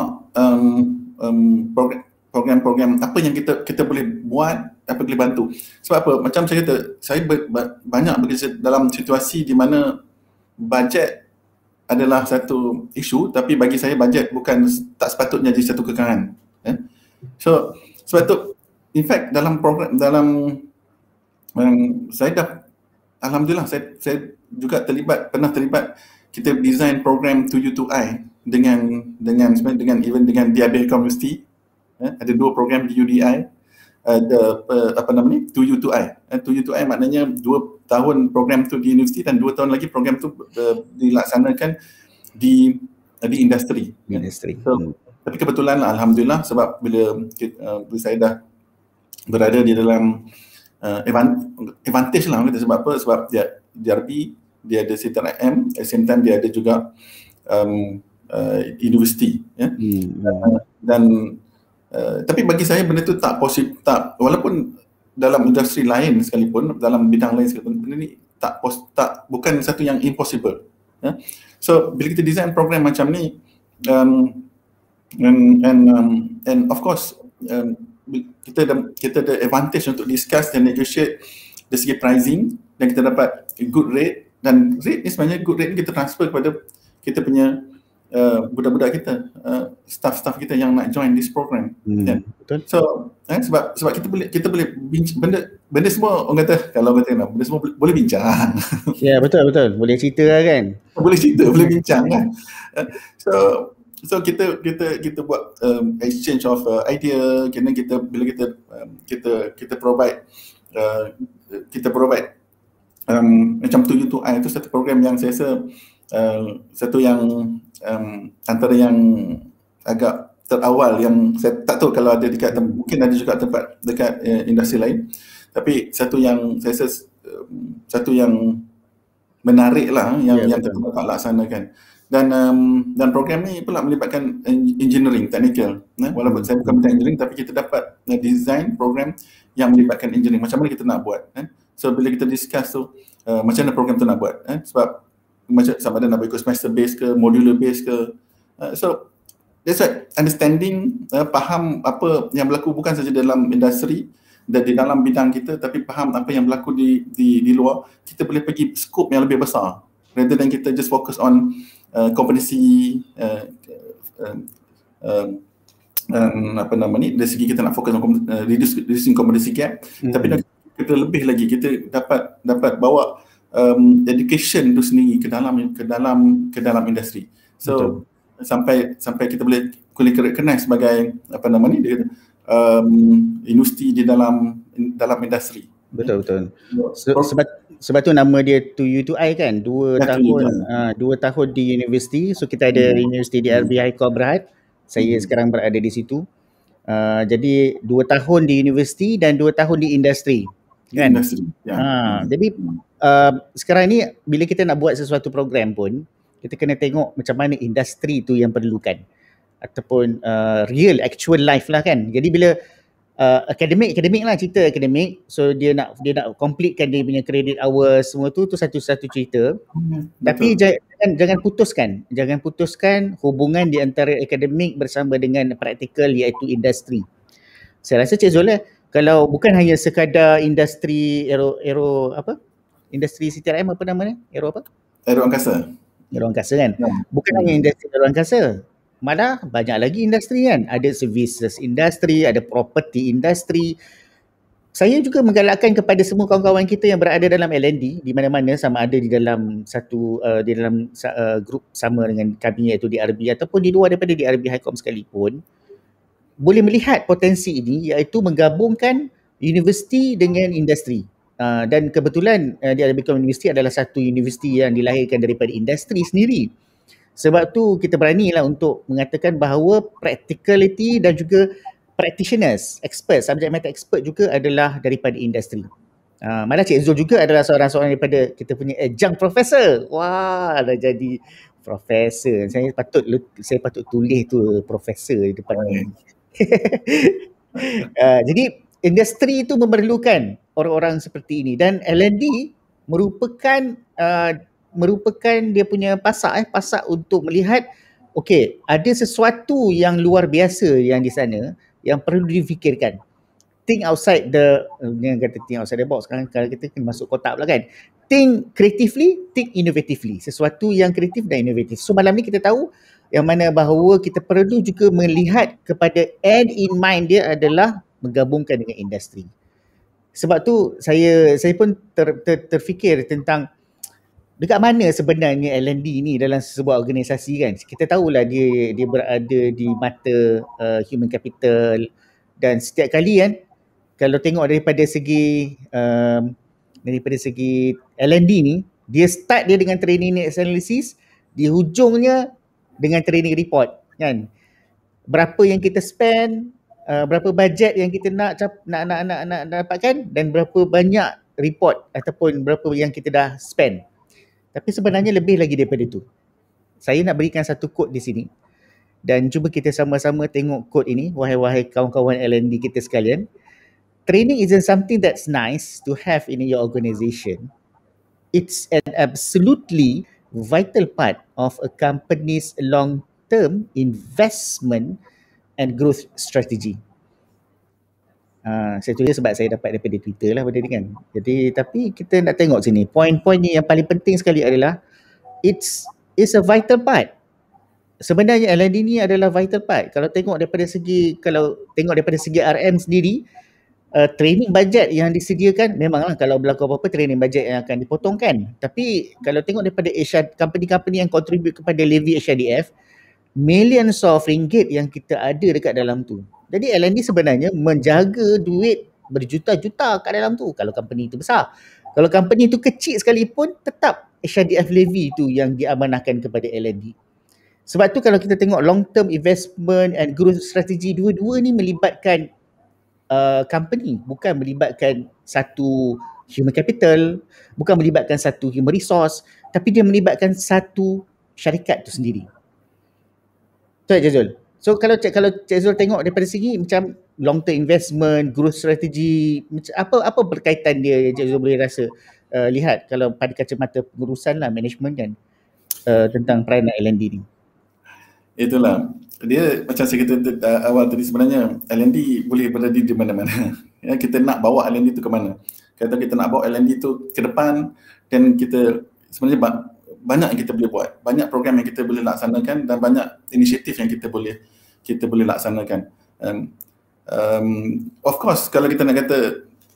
program-program apa yang kita boleh buat, apa boleh bantu. Sebab apa? Macam saya kata, saya banyak bekerja dalam situasi di mana bajet adalah satu isu, tapi bagi saya bajet tak sepatutnya jadi satu kekangan. So sebab tu in fact dalam program saya dah alhamdulillah saya juga pernah terlibat. Kita design program 2U2I dengan DIB University. Ada 2 program di UDI. Ada 2U2I. 2U2I maknanya 2 tahun program tu di universiti dan 2 tahun lagi program tu dilaksanakan di industri. So, tapi kebetulan alhamdulillah sebab bila saya dah berada di dalam advantage lah kita, sebab apa? Sebab dia DRB, dia ada CTRM, at the same time dia ada juga universiti, ya. Tapi bagi saya benda tu tak possible, walaupun dalam industri lain sekalipun, dalam bidang lain sekalipun, benda ni bukan satu yang impossible, ya. So bila kita design program macam ni, and of course kita ada advantage untuk discuss dan negotiate dari segi pricing, dan kita dapat good rate, dan rate ni sebenarnya good rate ni kita transfer kepada kita punya budak-budak kita, staff kita yang nak join this program. Betul. So sebab kita boleh benda semua, orang kata kalau kata benda semua boleh bincang. Ya, betul boleh cerita lah kan. Boleh bincang kan. So kita buat exchange of idea, bila kita provide macam 2U2I itu satu program yang saya rasa satu yang antara yang agak terawal, yang saya tak tahu kalau ada dekat mungkin ada juga tempat dekat industri lain, tapi satu yang saya rasa satu yang menarik lah yang kita dapat laksanakan. Dan program ni pula melibatkan engineering, technical. Walaupun saya bukan bidang engineering, tapi kita dapat design program yang melibatkan engineering. Macam mana kita nak buat. So bila kita discuss tu, macam mana program tu nak buat. Sebab macam sama ada nak ikut semester base ke, modular base ke. So that's why understanding, faham apa yang berlaku bukan saja dalam industri dan di dalam bidang kita, tapi faham apa yang berlaku di luar, kita boleh pergi scope yang lebih besar rather than kita just focus on kompetensi dari segi kita nak fokus on reducing competency gap, tapi kita lebih lagi kita dapat bawa education tu sendiri ke dalam industri. So sampai kita boleh recognize sebagai universiti di dalam industri. Betul. Sebab tu nama dia 2U2I kan, 2 tahun di universiti. So kita ada universiti di RBI Kor Berhad. Saya sekarang berada di situ. Jadi 2 tahun di universiti dan 2 tahun di industri kan. Jadi sekarang ni bila kita nak buat sesuatu program pun, kita kena tengok macam mana industri tu yang perlukan. ataupun real actual life lah kan. Jadi bila akademik lah, cerita akademik, so dia nak completekan dia punya credit hours semua tu satu cerita. Tapi jangan putuskan hubungan di antara akademik bersama dengan praktikal, iaitu industri. Saya rasa Cik Zul kalau bukan hanya sekadar industri industri CTRM, apa namanya? Aeroangkasa kan. Bukan hanya industri aeroangkasa. Malah banyak lagi industri kan. Ada services industri, ada property industri. Saya juga menggalakkan kepada semua kawan-kawan kita yang berada dalam L&D di mana-mana, sama ada di dalam grup sama dengan kami iaitu DRB ataupun di luar daripada DRB HiCom sekalipun, boleh melihat potensi ini, iaitu menggabungkan universiti dengan industri. Dan kebetulan DRB HiCom University adalah satu universiti yang dilahirkan daripada industri sendiri. Sebab tu kita beranilah untuk mengatakan bahawa practicality dan juga practitioners, expert, subject matter expert juga adalah daripada industri. Malah Cik Zul juga adalah seorang daripada kita punya adjunct professor. Wah, dah jadi professor. Saya patut tulis tu professor di depan ni. Jadi industri itu memerlukan orang-orang seperti ini, dan L&D merupakan dia punya pasak untuk melihat okey, ada sesuatu yang luar biasa yang di sana yang perlu difikirkan. Think outside the box. Sekarang kalau kita kena masuk kotak pula kan. Think creatively, think innovatively. Sesuatu yang kreatif dan inovatif. So malam ni kita tahu yang mana bahawa kita perlu juga melihat kepada end in mind dia adalah menggabungkan dengan industri. Sebab tu saya pun terfikir tentang dekat mana sebenarnya L&D ni dalam sebuah organisasi kan. Kita tahulah dia berada di mata human capital, dan setiap kali kan kalau tengok daripada segi L&D ni, dia start dia dengan training analysis, di hujungnya dengan training report kan. Berapa yang kita spend, berapa bajet yang kita nak dapatkan, dan berapa banyak report ataupun berapa yang kita dah spend. Tapi sebenarnya lebih lagi daripada itu. Saya nak berikan satu quote di sini, dan cuba kita sama-sama tengok quote ini, wahai kawan-kawan L&D kita sekalian. Training isn't something that's nice to have in your organization. It's an absolutely vital part of a company's long-term investment and growth strategy. Saya tulis sebab saya dapat daripada Twitter lah benda ni kan. Jadi tapi kita nak tengok sini, poin-poin ni yang paling penting sekali adalah it's a vital part. Sebenarnya L&D ni adalah vital part. Kalau tengok daripada segi RM sendiri, training budget yang disediakan, memanglah kalau berlaku apa-apa training budget yang akan dipotongkan. Tapi kalau tengok daripada company-company yang contribute kepada levy HRDF, millions of ringgit yang kita ada dekat dalam tu. Jadi L&D sebenarnya menjaga duit berjuta-juta kat dalam tu kalau company itu besar. Kalau company itu kecil sekalipun, tetap HRDF levy tu yang diamanahkan kepada L&D. Sebab tu kalau kita tengok long term investment and growth strategy, dua-dua ni melibatkan company, bukan melibatkan satu human capital, bukan melibatkan satu human resource, tapi dia melibatkan satu syarikat tu sendiri. So Cik Zul, so kalau Cik Zul tengok daripada segi macam long term investment, growth strategy, apa berkaitan dia yang Cik Zul boleh rasa lihat kalau pada kacamata pengurusan lah, management kan, tentang peranan L&D ni? Itulah, dia macam saya kata awal tadi, sebenarnya L&D boleh berada di mana-mana. Ya, kita nak bawa L&D tu ke mana? Kata kita nak bawa L&D tu ke depan, dan kita sebenarnya banyak yang kita boleh buat, banyak program yang kita boleh laksanakan, dan banyak inisiatif yang kita boleh laksanakan. Of course, kalau kita nak kata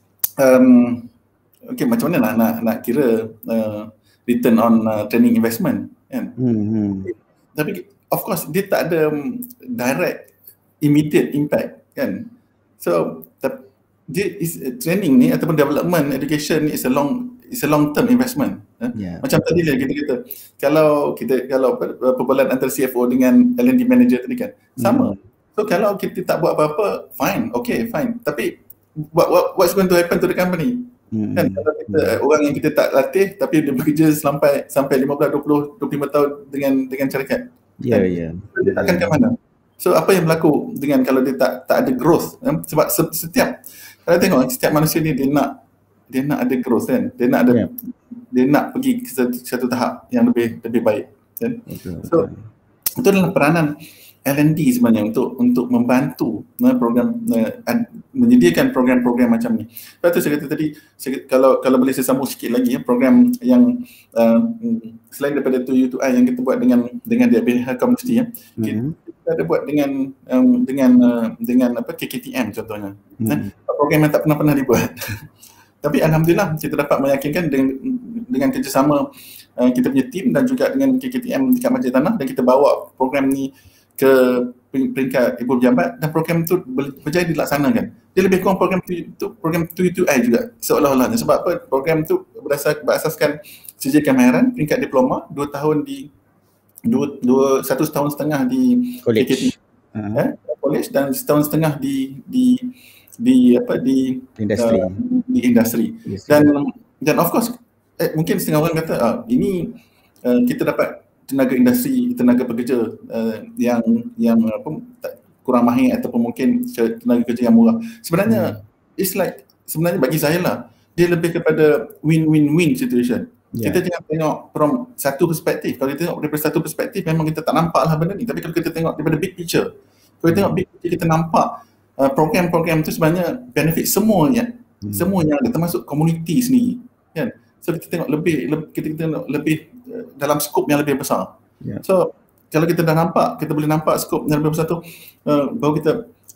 okay, macam mana nak kira return on training investment kan? Tapi of course dia tak ada direct immediate impact kan. So training ni ataupun development education ni is a long term investment. Yeah. Macam tadi lah kita kata, kalau perbualan antara CFO dengan L&D manager tadi kan sama. So kalau kita tak buat apa-apa, fine, okay, fine. Tapi what's going to happen to the company? Kan kalau kita orang yang kita tak latih tapi dia bekerja sampai 15, 20, 25 tahun dengan syarikat. Ya. Dia takkan ke mana? So apa yang berlaku dengan kalau dia tak ada growth, sebab setiap kalau tengok setiap manusia ni dia nak ada growth kan, dia nak ada dia nak pergi ke satu tahap yang lebih baik kan. So itu adalah peranan L&D sebenarnya untuk membantu program menyediakan program-program macam ni. Lepas tu saya kata tadi, kalau boleh saya sambung sikit lagi program yang selain daripada 2U2I yang kita buat dengan DBH Community kita ada buat dengan KKTM contohnya. Program yang tak pernah dibuat. Tapi alhamdulillah kita dapat meyakinkan dengan kerjasama kita punya tim dan juga dengan KKTM dekat Masjid Tanah, dan kita bawa program ni ke peringkat ibu pejabat dan program tu berjaya dilaksanakan. Dia lebih kurang program 2U2I juga seolah-olahnya. Sebab apa? Program tu berasaskan sijil kemahiran peringkat diploma 2 tahun di 1 tahun setengah di college. College dan setahun setengah di industri. Dan of course mungkin setengah orang kata ini kita dapat tenaga pekerja yang kurang mahir ataupun mungkin tenaga kerja yang murah. Sebenarnya sebenarnya bagi saya lah, dia lebih kepada win-win-win situation. Kita jangan tengok from satu perspektif. Kalau kita tengok daripada satu perspektif memang kita tak nampak lah benda ni. Tapi kalau kita tengok daripada big picture, kalau kita tengok big picture, kita nampak program-program tu sebenarnya benefit semuanya ada, termasuk komuniti sendiri kan. So kita tengok lebih dalam skop yang lebih besar. So kalau kita dah nampak, kita boleh nampak skop yang lebih besar tu, baru kita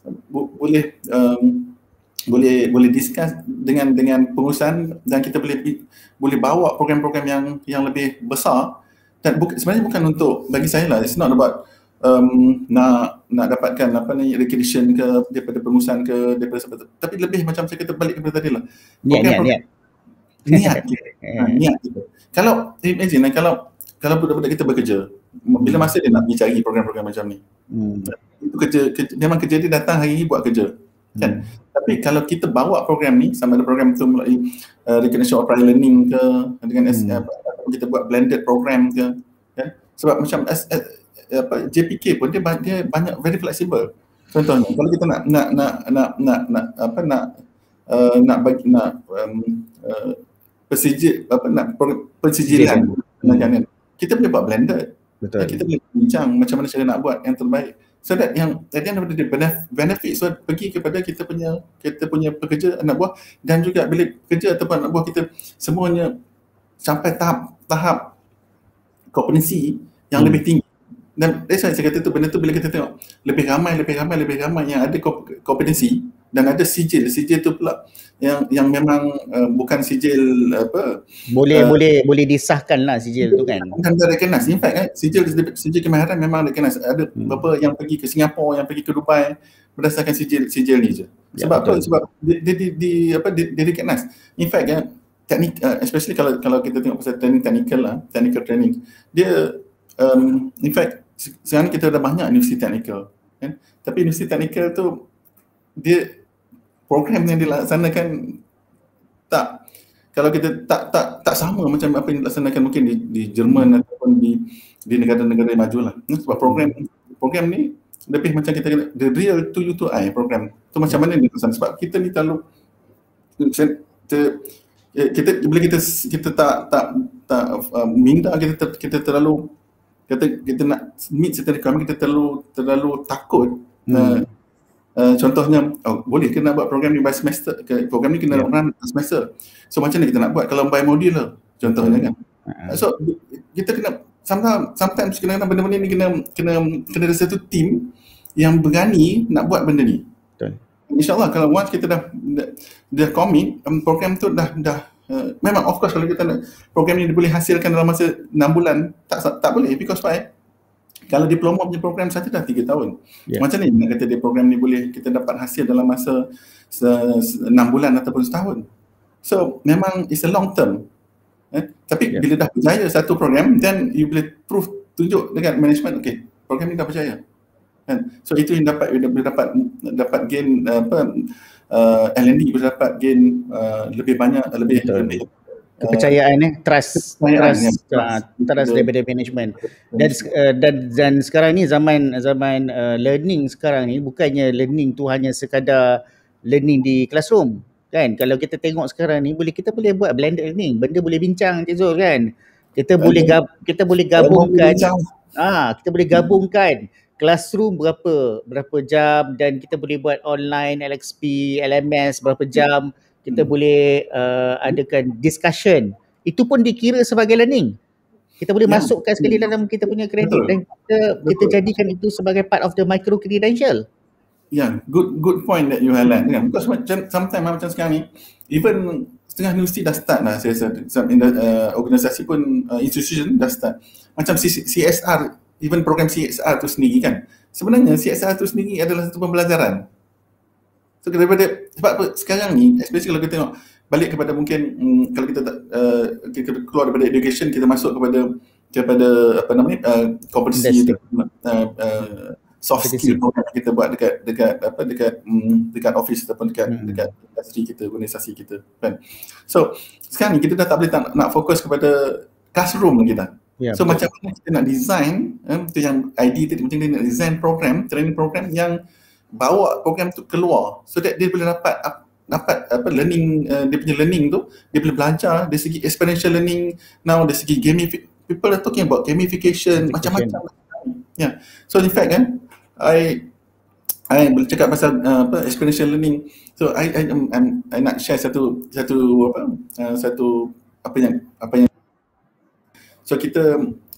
boleh discuss dengan pengurusan, dan kita boleh bawa program-program yang lebih besar. Dan sebenarnya bukan untuk, bagi saya lah, it's not about nak dapatkan recognition ke daripada pengurusan ke daripada sebab, tapi lebih macam saya kata balik kepada tadi lah, niat kita. Kalau imagine kalau budak-budak kita bekerja, bila masa dia nak pergi cari program-program macam ni, itu kerja memang kerja dia datang hari ni buat kerja kan. Tapi kalau kita bawa program ni, sama ada program tu melalui recognition of prior learning ke dengan kita buat blended program ke kan, sebab macam JPK pun dia banyak very flexible. Contohnya kalau kita persijilan kita boleh buat blended. Kita boleh bincang macam mana cara nak buat yang terbaik, so that yang tadi daripada benefit so pergi kepada kita punya pekerja anak buah, dan juga bila kerja ataupun anak buah kita semuanya sampai tahap kompetensi yang lebih tinggi. Dan saya kata tu, benda tu bila kita tengok lebih ramai yang ada kompetensi dan ada sijil tu pula yang memang bukan sijil boleh disahkan lah sijil tu kan, dan recognize. In fact sijil kemahiran memang recognize. Ada beberapa yang pergi ke Singapura, yang pergi ke Dubai berdasarkan sijil ni je. Sebab apa? Sebab dia recognize. In fact teknik, especially kalau kita tengok pasal technical training, dia in fact sekarang kita dah banyak universiti teknikal kan? Tapi universiti teknikal tu dia program yang dilaksanakan kalau kita tak sama macam apa yang dilaksanakan mungkin di Jerman ataupun di negara-negara yang maju lah. Sebab program ni lebih macam kita kena the real 2U2I program tu, macam mana dia dilaksanakan. Sebab kita ni terlalu bila kita tak minda, kita terlalu kita nak meet certain requirement, kita terlalu takut. Contohnya, boleh ke nak buat program ni by semester, program ni kena run semester. So macam mana kita nak buat kalau by modular contohnya kan. So kita kena sometimes kena benda-benda ni kena ada satu team yang berani nak buat benda ni. Betul. InsyaAllah kalau once kita dah commit, program tu dah memang of course kalau kita nak program ni boleh hasilkan dalam masa 6 bulan, tak boleh, because why? Kalau diploma punya program saja dah 3 tahun. Macam ni nak kata dia program ni boleh kita dapat hasil dalam masa 6 bulan ataupun setahun. So memang it's a long term. Tapi bila dah berjaya satu program, then you boleh tunjuk dekat management, okay, program ni dah berjaya. So itu yang dapat L&D boleh dapat gain lebih banyak, lebih kepercayaan trust trust daripada management. Dan sekarang ni zaman learning sekarang ni bukannya learning tu hanya sekadar learning di classroom kan. Kalau kita tengok sekarang ni kita boleh buat blended learning, benda boleh bincang Cik Zul kan. Kita boleh gabungkan kita boleh gabungkan classroom berapa jam, dan kita boleh buat online LXP, LMS berapa jam. Kita boleh adakan discussion. Itu pun dikira sebagai learning. Kita boleh masukkan sekali dalam kita punya kredit, dan kita jadikan itu sebagai part of the micro credential. Good point that you highlight. Because sometimes macam sekarang ni, even setengah universiti dah start lah, saya rasa organisasi pun, institution dah start. Macam CSR, even program CSR tu sendiri kan. Sebenarnya CSR tu sendiri adalah satu pembelajaran. So daripada, sebab apa sekarang ni, especially kalau kita tengok balik kepada mungkin kalau kita keluar daripada education, kita masuk kepada apa namanya, kompetisi, soft skill program kita buat dekat office ataupun dekat industri kita, organisasi kita kan. So sekarang ni kita dah tak boleh nak fokus kepada classroom kita. So macam mana kita nak design, tu yang ID tadi, macam mana nak design program, training program yang bawa program tu keluar, so that dia boleh dapat learning, dia punya learning tu dia boleh belajar dari segi experiential learning. Now dari segi people are talking about gamification. Macam-macam. So in fact kan, I boleh cakap pasal experiential learning. So I nak share satu apa yang so kita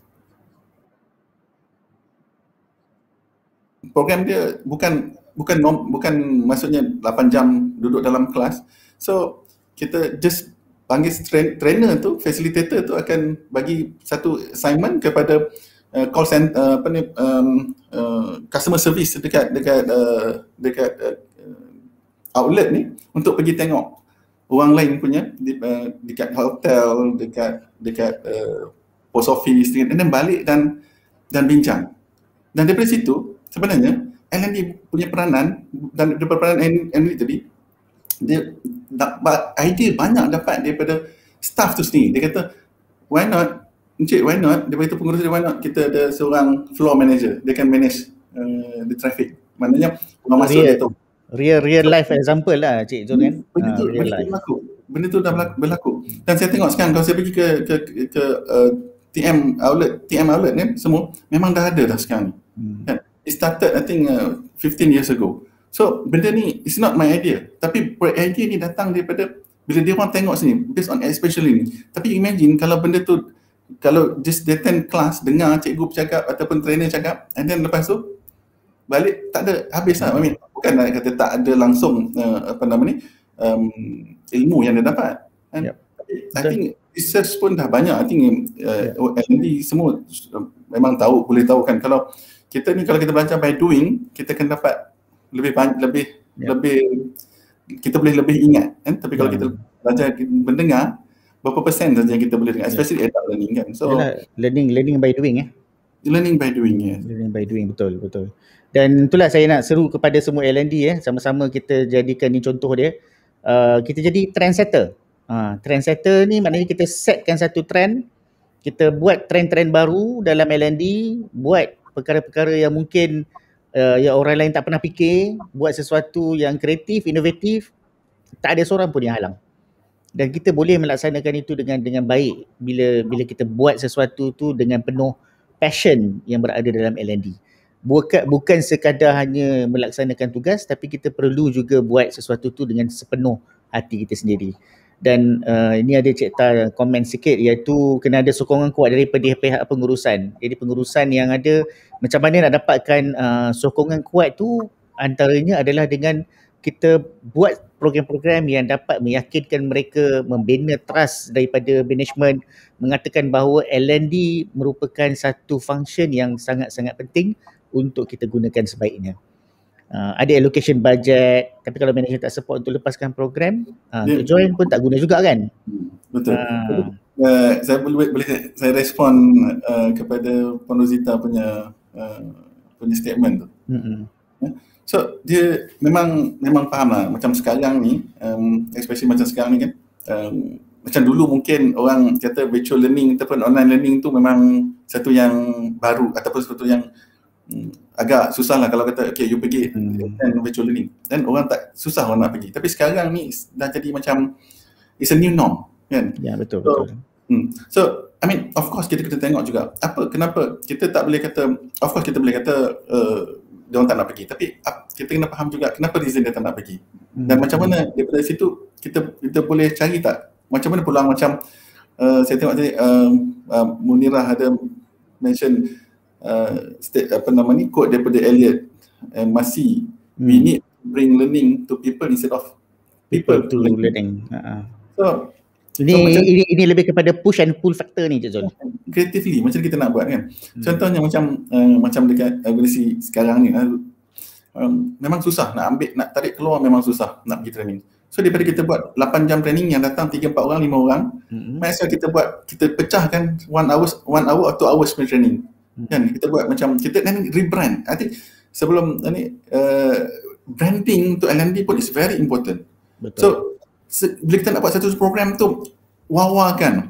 program dia bukan maksudnya 8 jam duduk dalam kelas. So kita just panggil trainer tu, facilitator tu akan bagi satu assignment kepada call center, customer service dekat outlet ni, untuk pergi tengok orang lain punya dekat hotel, dekat post office, dan balik dan bincang. Dan daripada situ sebenarnya L&D punya peranan, dan daripada peranan L&D tadi, dia idea banyak dapat daripada staff tu sendiri. Dia kata, why not, Encik, why not, daripada itu pengurus dia, why not kita ada seorang floor manager, dia akan manage the traffic. Maknanya orang masuk dia tahu. Real life example lah Cik Zul kan. Benda tu dah berlaku. Dan saya tengok sekarang kalau saya pergi ke TM outlet ni, semua memang dah ada dah sekarang. It started I think 15 years ago. So benda ni it's not my idea, tapi idea ni datang daripada bila dia orang tengok sini based on experiential ni. Tapi imagine kalau benda tu, kalau just attend class, dengar cikgu bercakap ataupun trainer cakap, and then lepas tu balik tak ada, habis lah. I mean, bukan nak kata tak ada langsung ilmu yang dia dapat kan? I think research pun dah banyak. I think L&D semua memang boleh tahu kan, kalau kita ni, kalau kita belajar by doing, kita akan dapat lebih kita boleh lebih ingat kan. Tapi kalau kita belajar mendengar, berapa persen saja yang kita boleh dengar, especially adult learning kan. So learning by doing learning by doing, yes. Learning by doing, betul. Dan itulah saya nak seru kepada semua L&D sama-sama kita jadikan ni contoh dia. Kita jadi trendsetter. Trendsetter ni maknanya kita setkan satu trend, kita buat trend-trend baru dalam L&D, buat perkara-perkara yang mungkin yang orang lain tak pernah fikir, buat sesuatu yang kreatif, inovatif, tak ada seorang pun yang halang. Dan kita boleh melaksanakan itu dengan baik bila kita buat sesuatu tu dengan penuh passion yang berada dalam L&D. Bukan sekadar hanya melaksanakan tugas, tapi kita perlu juga buat sesuatu tu dengan sepenuh hati kita sendiri. Dan ini ada Cik komen sikit, iaitu kena ada sokongan kuat daripada pihak pengurusan. Jadi pengurusan yang ada, macam mana nak dapatkan sokongan kuat tu, antaranya adalah dengan kita buat program-program yang dapat meyakinkan mereka, membina trust daripada management, mengatakan bahawa L&D merupakan satu function yang sangat-sangat penting untuk kita gunakan sebaiknya. Ada allocation budget, tapi kalau manager tak support untuk lepaskan program, untuk join pun tak guna juga kan. Betul. Saya boleh saya respon kepada Ponozita punya statement tu. So dia memang faham lah, macam sekarang ni, especially macam sekarang ni kan, macam dulu mungkin orang kata virtual learning ataupun online learning tu memang satu yang baru ataupun satu yang agak susah lah kalau kata okay you pergi virtual learning, dan orang tak susah orang nak pergi. Tapi sekarang ni dah jadi macam it's a new norm kan. Ya, betul. So I mean of course kita kena tengok juga kenapa kita tak boleh kata, of course kita boleh kata dia orang tak nak pergi, tapi kita kena faham juga kenapa reason dia tak nak pergi. Dan macam mana daripada situ kita boleh cari tak macam mana peluang. Macam saya tengok tadi Munirah ada mention quote daripada Eliot Masih, we need to bring learning to people instead of people to learning. So ini lebih kepada push and pull factor ni, Cik Zul. Creatively macam kita nak buat kan. Contohnya macam dekat organisasi sekarang ni memang susah nak tarik keluar, memang susah nak pergi training. So daripada kita buat 8 jam training yang datang 3-4 orang, 5 orang, macam kita pecahkan 1 hour atau 2 hours training. Kan kita buat macam kita rebrand. I think sebelum ni branding untuk L&D pun is very important. Betul. So bila kita nak buat satu program tu, wawakan,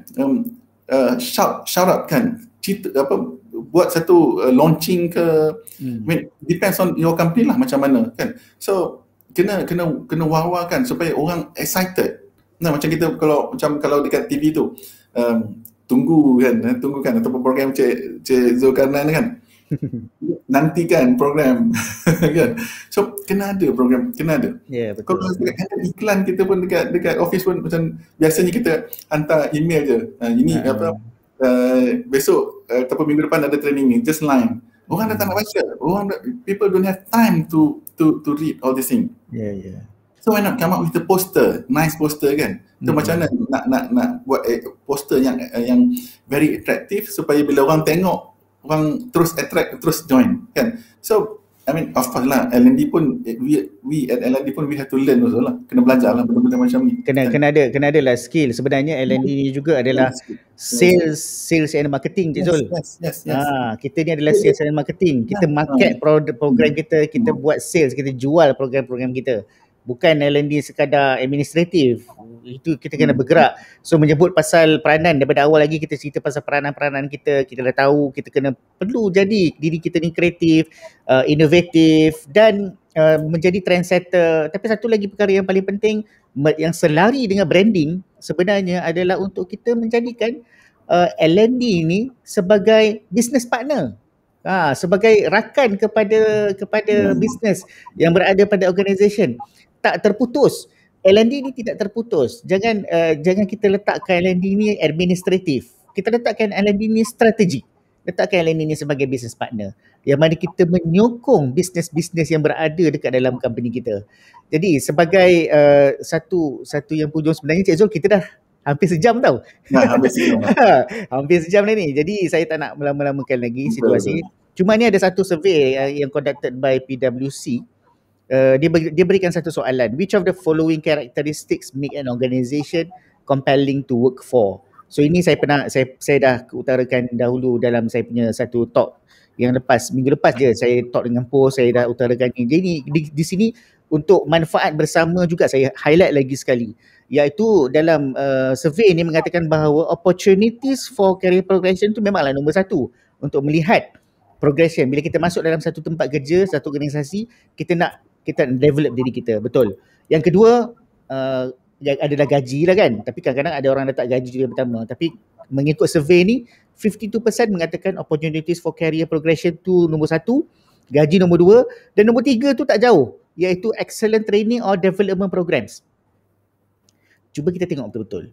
shout out kan, buat satu launching ke, I mean, depends on your company lah macam mana kan. So kena wawakan supaya orang excited. Nah macam kita kalau dekat TV tu tunggu kan ataupun program Cik Zulkarnain kan. Nantikan program kan. So kena ada program, kena ada. Ya, betul. Kalau dekat iklan kita pun dekat office pun macam biasanya kita hantar email je. Ini besok ataupun minggu depan ada training ni, just line. Orang dah tak nak baca. People don't have time to read all this thing. Yeah. So why not come up with a poster, nice poster kan? Tu macam mana nak buat poster yang very attractive supaya bila orang tengok, orang terus attract, terus join kan. So I mean of course lah, L&D pun we at L&D pun we have to learn also lah, kena belajar lah benda-benda macam ni. Kena ada lah skill. Sebenarnya L&D ni juga adalah sales and marketing, Cik Zul. Yes. Kita ni adalah sales and marketing. Kita market program kita buat sales, kita jual program-program kita. Bukan L&D sekadar administratif. Itu kita kena bergerak. So menyebut pasal peranan, daripada awal lagi kita cerita pasal peranan-peranan kita dah tahu kita perlu jadi diri kita ni kreatif, inovatif dan menjadi trendsetter. Tapi satu lagi perkara yang paling penting yang selari dengan branding sebenarnya adalah untuk kita menjadikan L&D ni sebagai business partner. Sebagai rakan kepada bisnes yang berada pada organisation. Tak terputus. L&D ni tidak terputus. Jangan kita letakkan L&D ni administratif. Kita letakkan L&D ni strategi. Letakkan L&D ni sebagai business partner. Yang mana kita menyokong bisnes-bisnes yang berada dekat dalam company kita. Jadi sebagai satu yang pujung sebenarnya, Cik Zul, kita dah hampir sejam tau. Hampir sejam dah ni. Jadi saya tak nak melama-lamakan lagi situasi. Cuma ni ada satu survey yang conducted by PwC. Dia berikan satu soalan. Which of the following characteristics make an organisation compelling to work for? So ini saya dah utarakan dahulu dalam saya punya satu talk yang minggu lepas je saya talk dengan post, saya dah utarakan ni. Jadi di sini untuk manfaat bersama juga saya highlight lagi sekali, iaitu dalam survey ni mengatakan bahawa opportunities for career progression tu memanglah nombor satu untuk melihat progression. Bila kita masuk dalam satu tempat kerja, satu organisasi, kita develop diri kita, betul. Yang kedua adalah gaji lah kan. Tapi kadang-kadang ada orang letak gaji juga pertama. Tapi mengikut survey ni 52% mengatakan opportunities for career progression tu nombor satu, gaji nombor dua, dan nombor tiga tu tak jauh, iaitu excellent training or development programs. Cuba kita tengok betul-betul.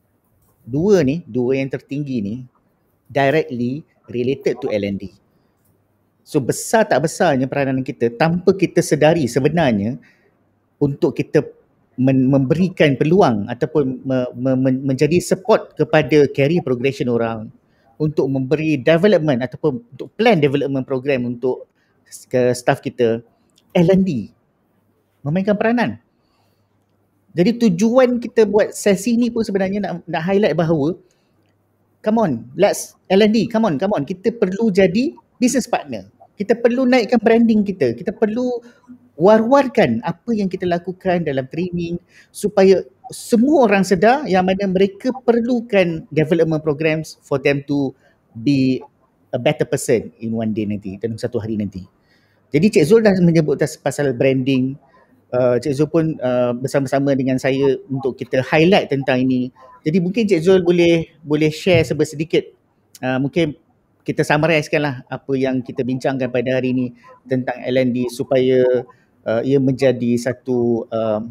Dua yang tertinggi ni directly related to L&D. So besar tak besarnya peranan kita tanpa kita sedari sebenarnya untuk kita memberikan peluang ataupun menjadi support kepada career progression orang, untuk memberi development ataupun untuk plan development program untuk staff kita. L&D memainkan peranan. Jadi tujuan kita buat sesi ni pun sebenarnya nak highlight bahawa come on, let's L&D, come on, kita perlu jadi business partner. Kita perlu naikkan branding kita. Kita perlu war-warkan apa yang kita lakukan dalam training supaya semua orang sedar yang mana mereka perlukan development programs for them to be a better person in one day nanti, dalam satu hari nanti. Jadi Cik Zul dah menyebut pasal branding. Cik Zul pun bersama-sama dengan saya untuk kita highlight tentang ini. Jadi mungkin Cik Zul boleh share sedikit. Mungkin kita summarizekan lah apa yang kita bincangkan pada hari ini tentang L&D supaya ia menjadi satu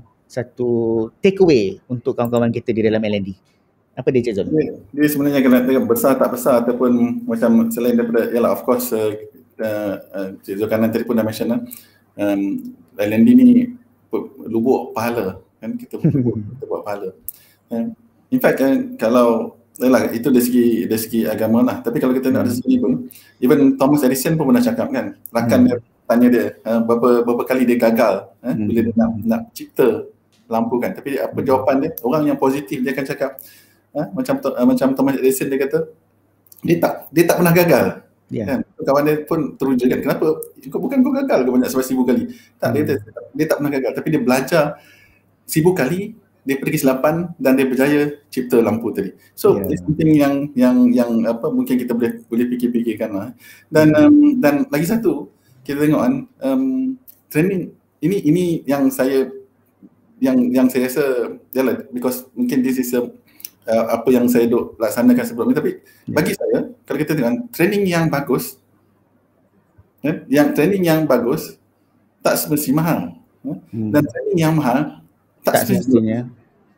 takeaway untuk kawan-kawan kita di dalam L&D. Apa dia Cik Zul? Dia sebenarnya kena tengok besar tak besar ataupun macam selain daripada, yalah of course Cik Zul kanan tadi pun dah mention lah, L&D ni lubuk pahala kan, kita buat pahala. In fact kalau yalah, itu dari segi agama lah, tapi kalau kita nak dari segi pun, even Thomas Edison pun pernah cakap kan, rakan dia tanya dia berapa kali dia gagal bila dia nak cipta lampu kan, tapi apa jawapan dia? Orang yang positif dia akan cakap macam Thomas Edison, dia kata dia tak pernah gagal. Kan? Kawan dia pun teruja kan, kenapa? Kau gagal ke banyak 1000 kali? Tak, dia tak pernah gagal, tapi dia belajar 1000 kali, dia pergi kesilapan dan dia berjaya cipta lampu tadi. So it's something yang apa mungkin kita boleh fikir-fikirkan lah. Dan lagi satu kita tengok kan, training ini yang saya rasa yalah, because mungkin this is apa yang saya duk laksanakan sebelum ni, tapi bagi saya kalau kita tengok training yang bagus, training yang bagus tak semestinya mahal, dan training yang mahal tak semestinya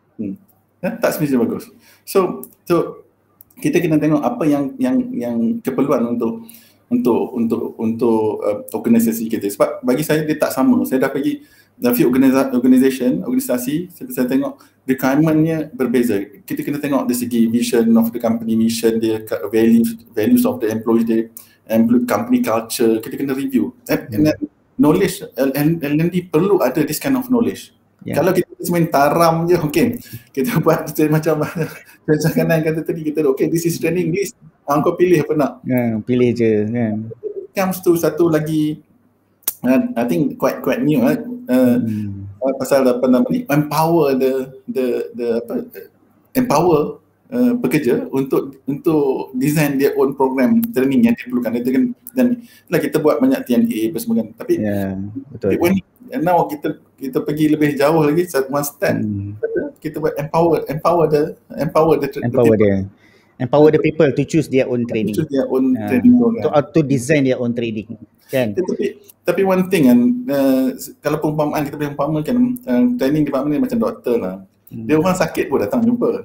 tak semestinya bagus. So kita kena tengok apa yang keperluan untuk organisasi kita. Sebab bagi saya dia tak sama. Saya dah pergi few organisasi, saya tengok requirementnya berbeza. Kita kena tengok dari segi vision of the company, mission dia, values of the employees dia, company culture. Kita kena review. And then knowledge, L&D perlu ada this kind of knowledge. Kalau kita cuma taram je, okay, kita buat macam macam kanan kata tadi, kita okay, this is training list, kau pilih apa nak, pilih je kan. Comes to satu lagi, I think quite new pasal apa nama ni, empower empower pekerja untuk design their own program training yang diperlukan. Dan kita buat banyak TNA apa semua kan, tapi betul. Now kita pergi lebih jauh lagi, one step, kita buat empower the people to choose their own training, to design their own training kan. Tapi one thing kan, kalau perumpamaan kita boleh umpamakan, training department ni macam doktor lah, dia orang sakit pun datang jumpa.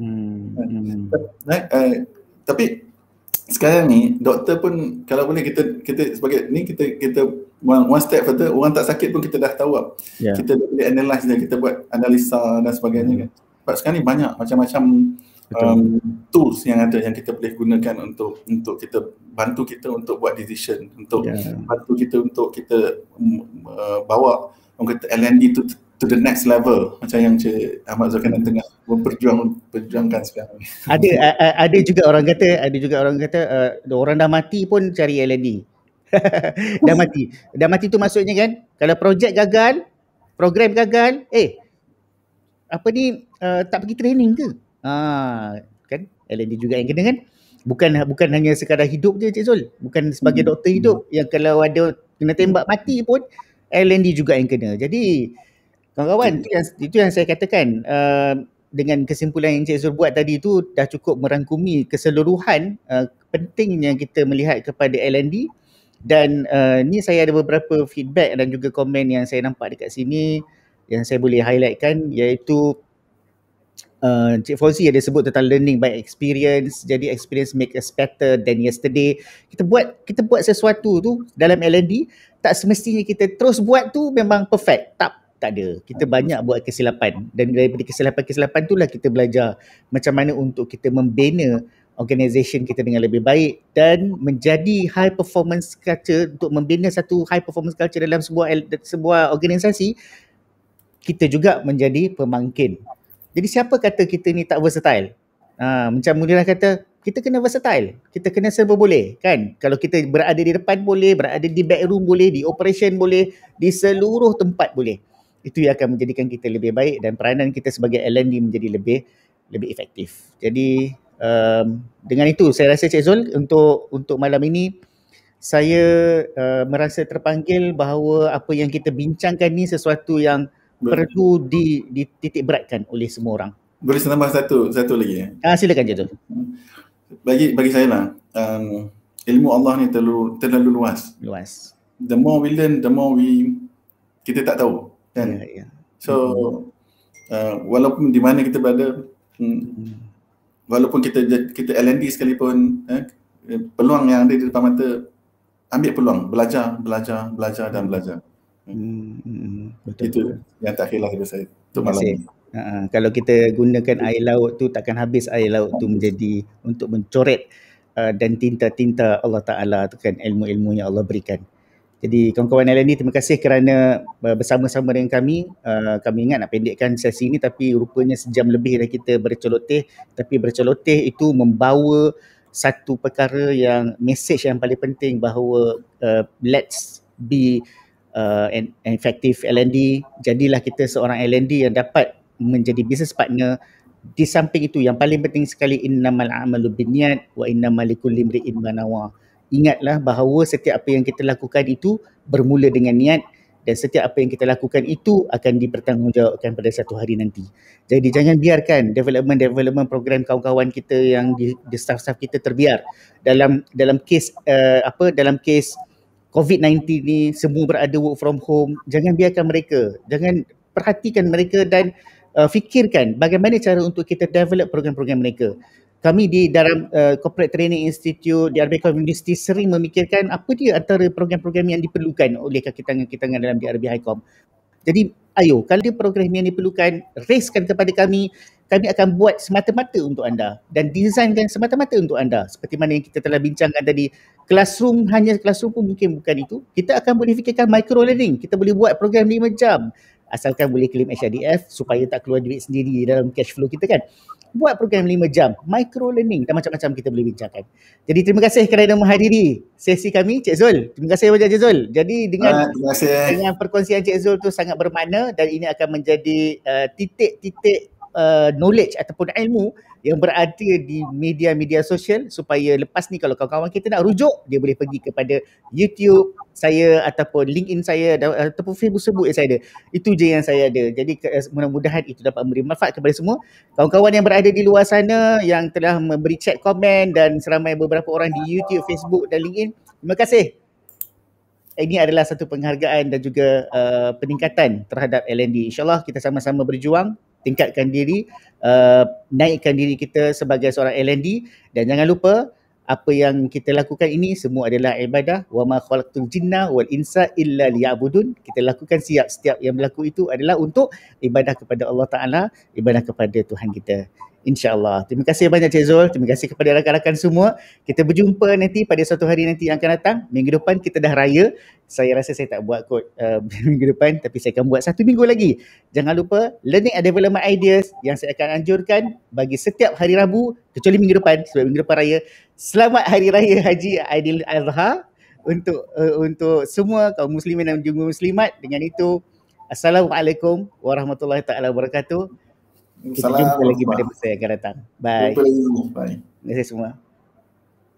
Tapi sekarang ni doktor pun kalau boleh kita sebagai ni kita one step further, orang tak sakit pun kita dah tahu kita boleh analyse dia, kita buat analisa dan sebagainya kan. Sebab sekarang ni banyak macam-macam tools yang ada yang kita boleh gunakan untuk kita bantu kita untuk buat decision, untuk bantu kita untuk kita bawa orang kata L&D to the next level, macam yang Cik Ahmad Zulkarnain tengah berjuangkan sekarang ni. Ada juga orang kata orang dah mati pun cari L&D. dah mati tu maksudnya kan, kalau projek gagal, program gagal, apa ni tak pergi training ke? Kan L&D juga yang kena kan. Bukan hanya sekadar hidup je Cik Zul, bukan sebagai doktor hidup yang kalau ada kena tembak mati pun L&D juga yang kena. Jadi kawan-kawan, itu yang saya katakan, dengan kesimpulan yang Cik Zul buat tadi tu dah cukup merangkumi keseluruhan pentingnya kita melihat kepada L&D. Dan ni saya ada beberapa feedback dan juga komen yang saya nampak dekat sini yang saya boleh highlightkan, iaitu Cik Fauzi ada sebut tentang learning by experience. Jadi experience make us better than yesterday. Kita buat sesuatu tu dalam L&D, tak semestinya kita terus buat tu memang perfect. Tak ada. Kita banyak buat kesilapan, dan daripada kesilapan-kesilapan itulah kita belajar macam mana untuk kita membina organisation kita dengan lebih baik dan menjadi high performance culture. Untuk membina satu high performance culture dalam sebuah organisasi, kita juga menjadi pemangkin. Jadi siapa kata kita ni tak versatile? Macam Munirah kata, kita kena versatile. Kita kena serba boleh kan. Kalau kita berada di depan boleh, berada di back room boleh, di operation boleh, di seluruh tempat boleh. Itu yang akan menjadikan kita lebih baik dan peranan kita sebagai LND menjadi lebih efektif. Jadi dengan itu saya rasa Cik Zul untuk malam ini saya merasa terpanggil bahawa apa yang kita bincangkan ni sesuatu yang perlu dititik beratkan oleh semua orang. Boleh saya tambah satu lagi? Silakan Cik Zul. Bagi saya lah, ilmu Allah ni terlalu luas. The more we learn, the more kita tak tahu, kan? So walaupun di mana kita berada, walaupun kita LND sekalipun, peluang yang ada di depan mata, ambil peluang, belajar dan belajar. Itu yang terakhir lah dari saya untuk malam ini. Kalau kita gunakan air laut tu, takkan habis air laut tu menjadi untuk mencoret dan tinta-tinta Allah Ta'ala tu kan, ilmu-ilmu yang Allah berikan. Jadi kawan-kawan LND, terima kasih kerana bersama-sama dengan kami. Kami ingat nak pendekkan sesi ini, tapi rupanya sejam lebih dah kita berceloteh. Tapi berceloteh itu membawa satu perkara yang, message yang paling penting bahawa let's be an effective LND. Jadilah kita seorang LND yang dapat menjadi business partner. Di samping itu yang paling penting sekali, innamal a'malu binniyat wa innamal likulli imri'in ma nawa. Ingatlah bahawa setiap apa yang kita lakukan itu bermula dengan niat, dan setiap apa yang kita lakukan itu akan dipertanggungjawabkan pada satu hari nanti. Jadi jangan biarkan development program kawan-kawan kita yang di staff-staff kita terbiar. Dalam kes dalam kes COVID-19 ni, semua berada work from home. Jangan biarkan mereka, jangan, perhatikan mereka dan fikirkan bagaimana cara untuk kita develop program-program mereka. Kami di dalam Corporate Training Institute di RB University sering memikirkan apa dia antara program-program yang diperlukan oleh kaki tangan dalam DRB Highcom. Jadi ayo, kalau dia program yang diperlukan, raiskan kepada kami. Kami akan buat semata-mata untuk anda dan designkan semata-mata untuk anda. Seperti mana yang kita telah bincangkan tadi, classroom, hanya classroom pun mungkin bukan itu. Kita akan boleh fikirkan micro learning. Kita boleh buat program 5 jam. Asalkan boleh claim HRDF supaya tak keluar duit sendiri dalam cash flow kita kan. Buat program 5 jam, micro learning dan macam-macam kita boleh bincangkan. Jadi terima kasih kerana menghadiri sesi kami, Cik Zul. Terima kasih banyak Cik Zul. Jadi dengan perkongsian Cik Zul tu sangat bermakna, dan ini akan menjadi titik-titik knowledge ataupun ilmu yang berada di media-media sosial, supaya lepas ni kalau kawan-kawan kita nak rujuk, dia boleh pergi kepada YouTube saya ataupun LinkedIn saya ataupun Facebook yang saya ada. Itu je yang saya ada. Jadi mudah-mudahan itu dapat memberi manfaat kepada semua kawan-kawan yang berada di luar sana yang telah memberi chat, komen, dan seramai beberapa orang di YouTube, Facebook dan LinkedIn. Terima kasih. Ini adalah satu penghargaan dan juga peningkatan terhadap LND. InsyaAllah kita sama-sama berjuang, tingkatkan diri, naikkan diri kita sebagai seorang LND, dan jangan lupa apa yang kita lakukan ini semua adalah ibadah. Wa ma khalaqtul jinna wal insa illa liya'budun. Kita lakukan setiap yang berlaku itu adalah untuk ibadah kepada Allah Ta'ala, ibadah kepada Tuhan kita. InsyaAllah. Terima kasih banyak Cik Zul. Terima kasih kepada rakan-rakan semua. Kita berjumpa nanti pada suatu hari nanti yang akan datang. Minggu depan kita dah raya. Saya rasa saya tak buat kod minggu depan, tapi saya akan buat 1 minggu lagi. Jangan lupa learning and development ideas yang saya akan anjurkan bagi setiap hari Rabu, kecuali minggu depan sebab minggu depan raya. Selamat Hari Raya Haji Aidil Adha untuk semua kaum muslimin dan juga muslimat. Dengan itu, Assalamualaikum warahmatullahi taala wabarakatuh. Kita jumpa lagi pada masa yang akan datang. Bye. Terima kasih semua.